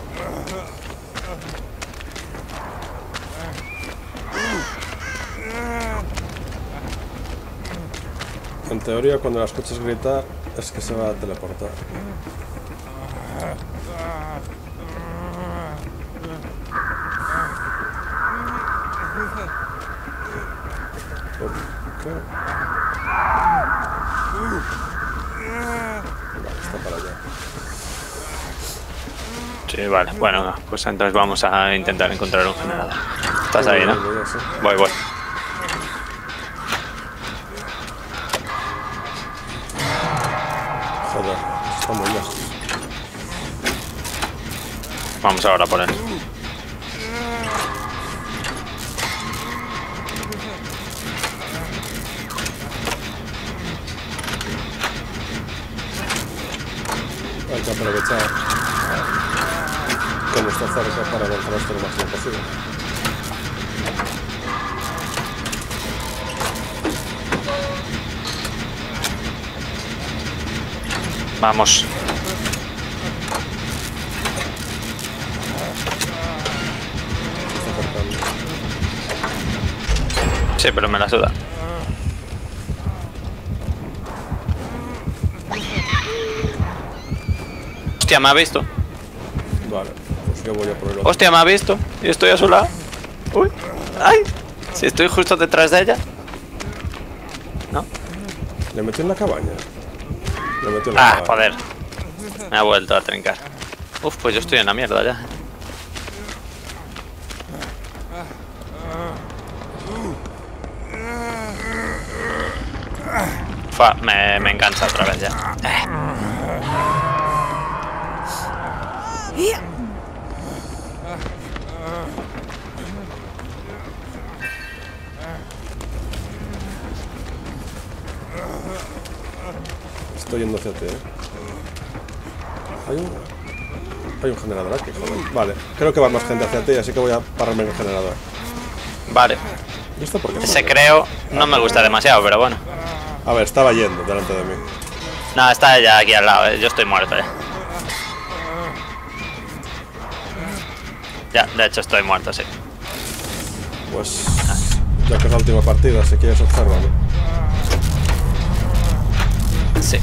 En teoría, cuando la escuches gritar, es que se va a teleportar. Okay. Vale, está para allá. Sí, vale. Bueno, pues entonces vamos a intentar encontrar un generador. ¿Estás ahí, no? Sí. Voy. Joder, está muy lejos. Vamos ahora por él. Hay que aprovechar que no está cerca para avanzar esto lo máximo posible. Vamos. Se está cortando. Sí, pero me la suda. Hostia, me ha visto. Vale, pues yo voy a por el otro. Hostia, me ha visto. Y estoy a su lado. Uy. ¡Ay! Si estoy justo detrás de ella. ¿No? Le metió en la cabaña. Le metió en la cabaña. Joder. Me ha vuelto a trincar. Uf, pues yo estoy en la mierda ya. Me engancha otra vez ya. Estoy yendo hacia ti, Hay un generador aquí, joder. Vale, creo que va más gente hacia ti, así que voy a pararme en el generador. Vale. ¿Y esto por qué? Ese creo no me gusta demasiado, pero bueno. A ver, estaba yendo delante de mí. No, está ella aquí al lado, yo estoy muerto ya. Ya, de hecho estoy muerto, sí. Pues ya que es la última partida, si quieres obsérvalo. Sí.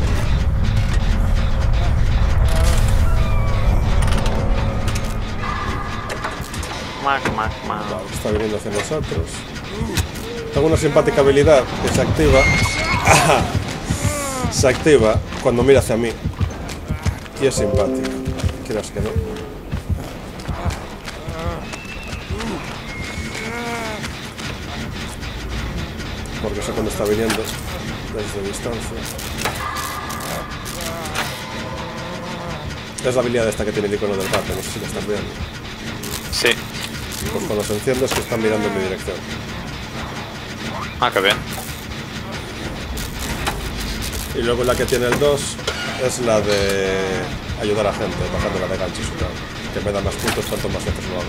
Vale, está viniendo hacia nosotros. Tengo una simpática habilidad que se activa. Se activa cuando mira hacia mí. Y es simpática. Quieras que no. Porque sé cuando está viniendo desde distancia. Es la habilidad esta que tiene el icono del gato, no sé si lo están viendo. Sí. Pues cuando se enciende es que están mirando en mi dirección. Ah, qué bien. Y luego la que tiene el 2 es la de ayudar a gente, bajándola de ganchos y tal. Que me da más puntos cuanto más veces lo hago.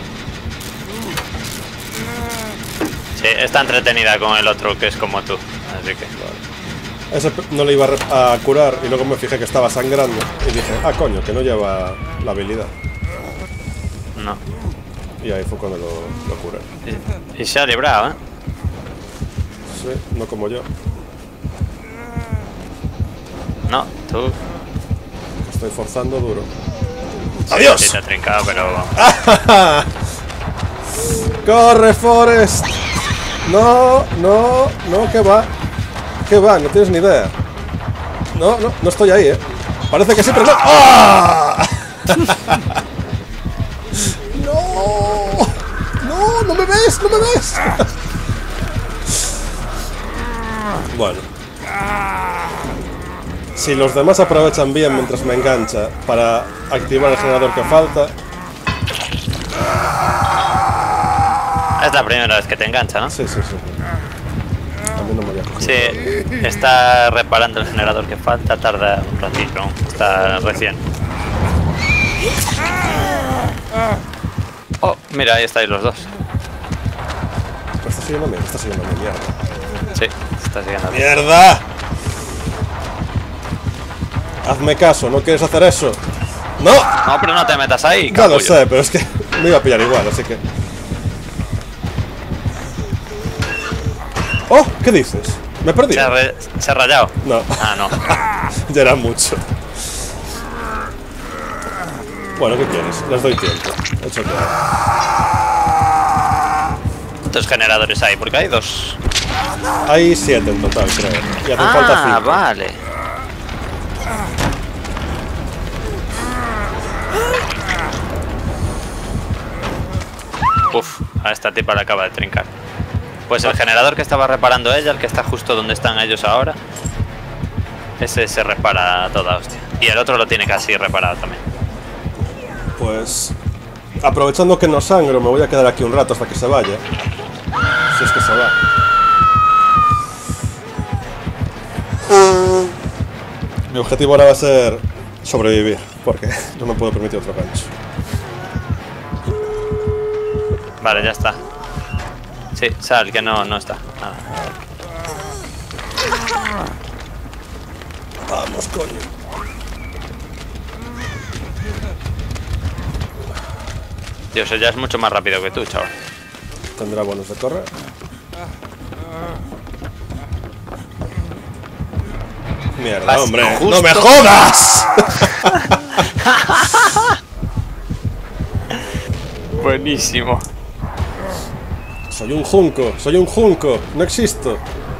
Sí, está entretenida con el otro que es como tú. Así que... Vale. Ese no le iba a curar y luego me fijé que estaba sangrando. Y dije, ah, coño, que no lleva la habilidad. No. Y ahí fue cuando lo curé. Y se ha librado, ¿eh? Sí, no como yo. No, tú... Estoy forzando duro. Sí, ¡Adiós! Sí, te ha trincado, pero... ¡Corre, Forrest! No, no, no, ¿qué va? ¿Qué va? No tienes ni idea. No, no, no estoy ahí, ¿eh? Parece que sí, pero no. ¡Ah! ¡No! ¡No! ¡No me ves! ¡No me ves! Bueno. Si los demás aprovechan bien mientras me engancha para activar el generador que falta... Es la primera vez que te engancha, ¿no? Sí, sí, sí. A mí no me había cogido. Sí, está reparando el generador que falta, tarda un ratito, está recién. Oh, mira, ahí estáis los dos. ¿Me está siguiendo a mí? Me está siguiendo a mí, mierda. Sí, está siguiendo. ¡Mierda! Hazme caso, ¿no quieres hacer eso? ¡No! No, pero no te metas ahí, Ya lo capullo. sé, pero es que me iba a pillar igual, así que... ¡Oh! ¿Qué dices? ¿Me he perdido? Se ha rayado. No. Ah, no. Ya era mucho. Bueno, ¿qué quieres? Les doy tiempo. Hecho que... ¿Cuántos generadores hay? Porque hay dos. Hay 7 en total, creo. Y hacen falta 5. Vale. Uf, a esta tipa la acaba de trincar. Pues el generador que estaba reparando ella, el que está justo donde están ellos ahora, ese se repara a toda hostia. Y el otro lo tiene casi reparado también. Pues... aprovechando que no sangro, me voy a quedar aquí un rato hasta que se vaya. Si es que se va. Mi objetivo ahora va a ser sobrevivir, porque no me puedo permitir otro gancho. Vale, ya está. Sí, sal, que no está. Nada. Vamos, coño. Dios, ella es mucho más rápido que tú, chaval. Tendrá bonus de correr. Mierda, hombre. justo. ¡No me jodas! Buenísimo. Soy un junco, soy un junco. No existo.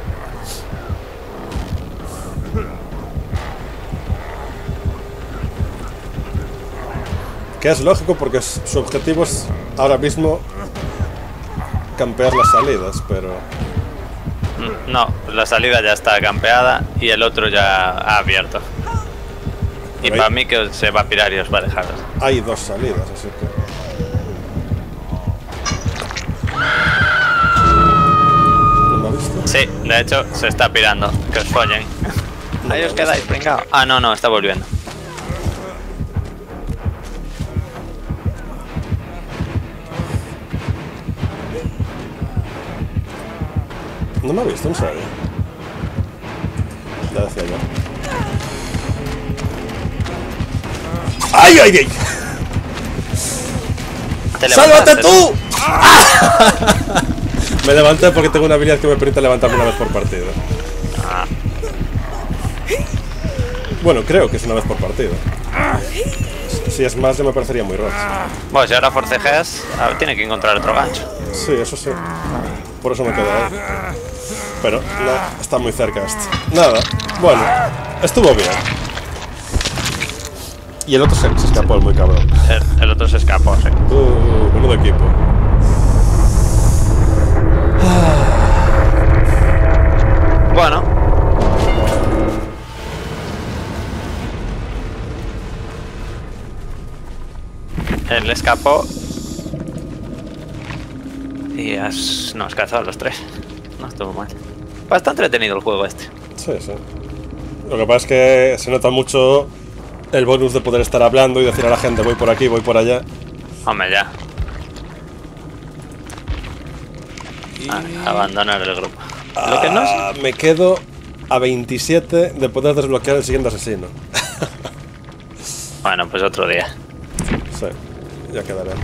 Que es lógico porque su objetivo es ahora mismo campear las salidas, pero... No, la salida ya está campeada y el otro ya ha abierto. Y Pero para mí que se va a pirar y os va a dejar. hay 2 salidas, así que... ¿No me ha visto? Sí, de hecho se está pirando. Que os follen. Ahí os quedáis, pringao. Ah, no, está volviendo. No me ha visto, en serio. Ya decía yo. ¡Ay, ay, ay! Te ¡Sálvate levantaste. tú! Me levanté porque tengo una habilidad que me permite levantarme una vez por partido. Ah, Bueno, creo que es una vez por partido. Si es más, ya me parecería muy roto. bueno, si ahora forcejeas, tiene que encontrar otro gancho. Sí, eso sí. Por eso me quedé ahí. Pero no, está muy cerca esto. Nada, bueno, estuvo bien. Y el otro se escapó, el muy cabrón. El otro se escapó, sí. Menudo equipo. Bueno. Él escapó. Y nos cazado a los 3. No estuvo mal. Bastante entretenido el juego este. Sí, sí. Lo que pasa es que se nota mucho el bonus de poder estar hablando y decir a la gente voy por aquí, voy por allá. Hombre, ya. Abandonar el grupo. Lo que no es... Me quedo a 27 de poder desbloquear el siguiente asesino. Bueno, pues otro día. Sí, ya quedaremos.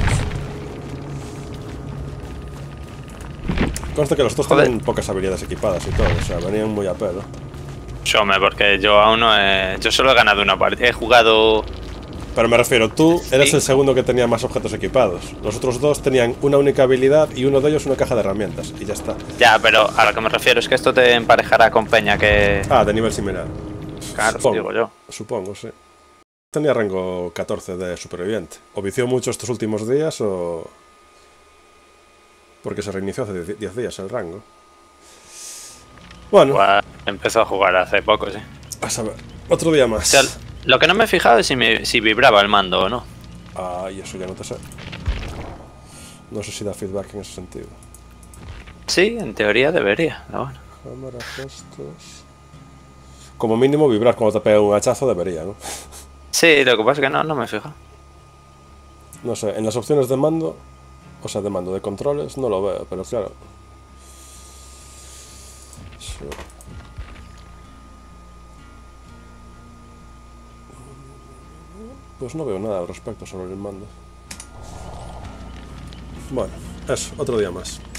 Consta que los dos tienen pocas habilidades equipadas y todo, o sea, venían muy a pelo. Shome, porque yo aún no he... Yo solo he ganado una partida, he jugado... Pero me refiero, tú eres el segundo que tenía más objetos equipados. Los otros dos tenían una única habilidad y uno de ellos una caja de herramientas, y ya está. Ya, pero a lo que me refiero es que esto te emparejará con Peña que... Ah, de nivel similar. Claro, supongo, digo yo. Supongo, sí. Tenía rango 14 de superviviente. ¿O vició mucho estos últimos días o...? Porque se reinició hace 10 días el rango. Bueno. Empezó a jugar hace poco, sí. A saber, otro día más. O sea, lo que no me he fijado es si vibraba el mando o no. Y eso ya no te sé. No sé si da feedback en ese sentido. Sí, en teoría debería, pero bueno. Cámara, gestos... Como mínimo vibrar cuando te pega un hachazo debería, ¿no? Sí, lo que pasa es que no me he fijado. No sé, en las opciones de mando... O sea, de mando, de controles, no lo veo, pero claro. Sí. Pues no veo nada al respecto sobre el mando. Bueno, eso, otro día más.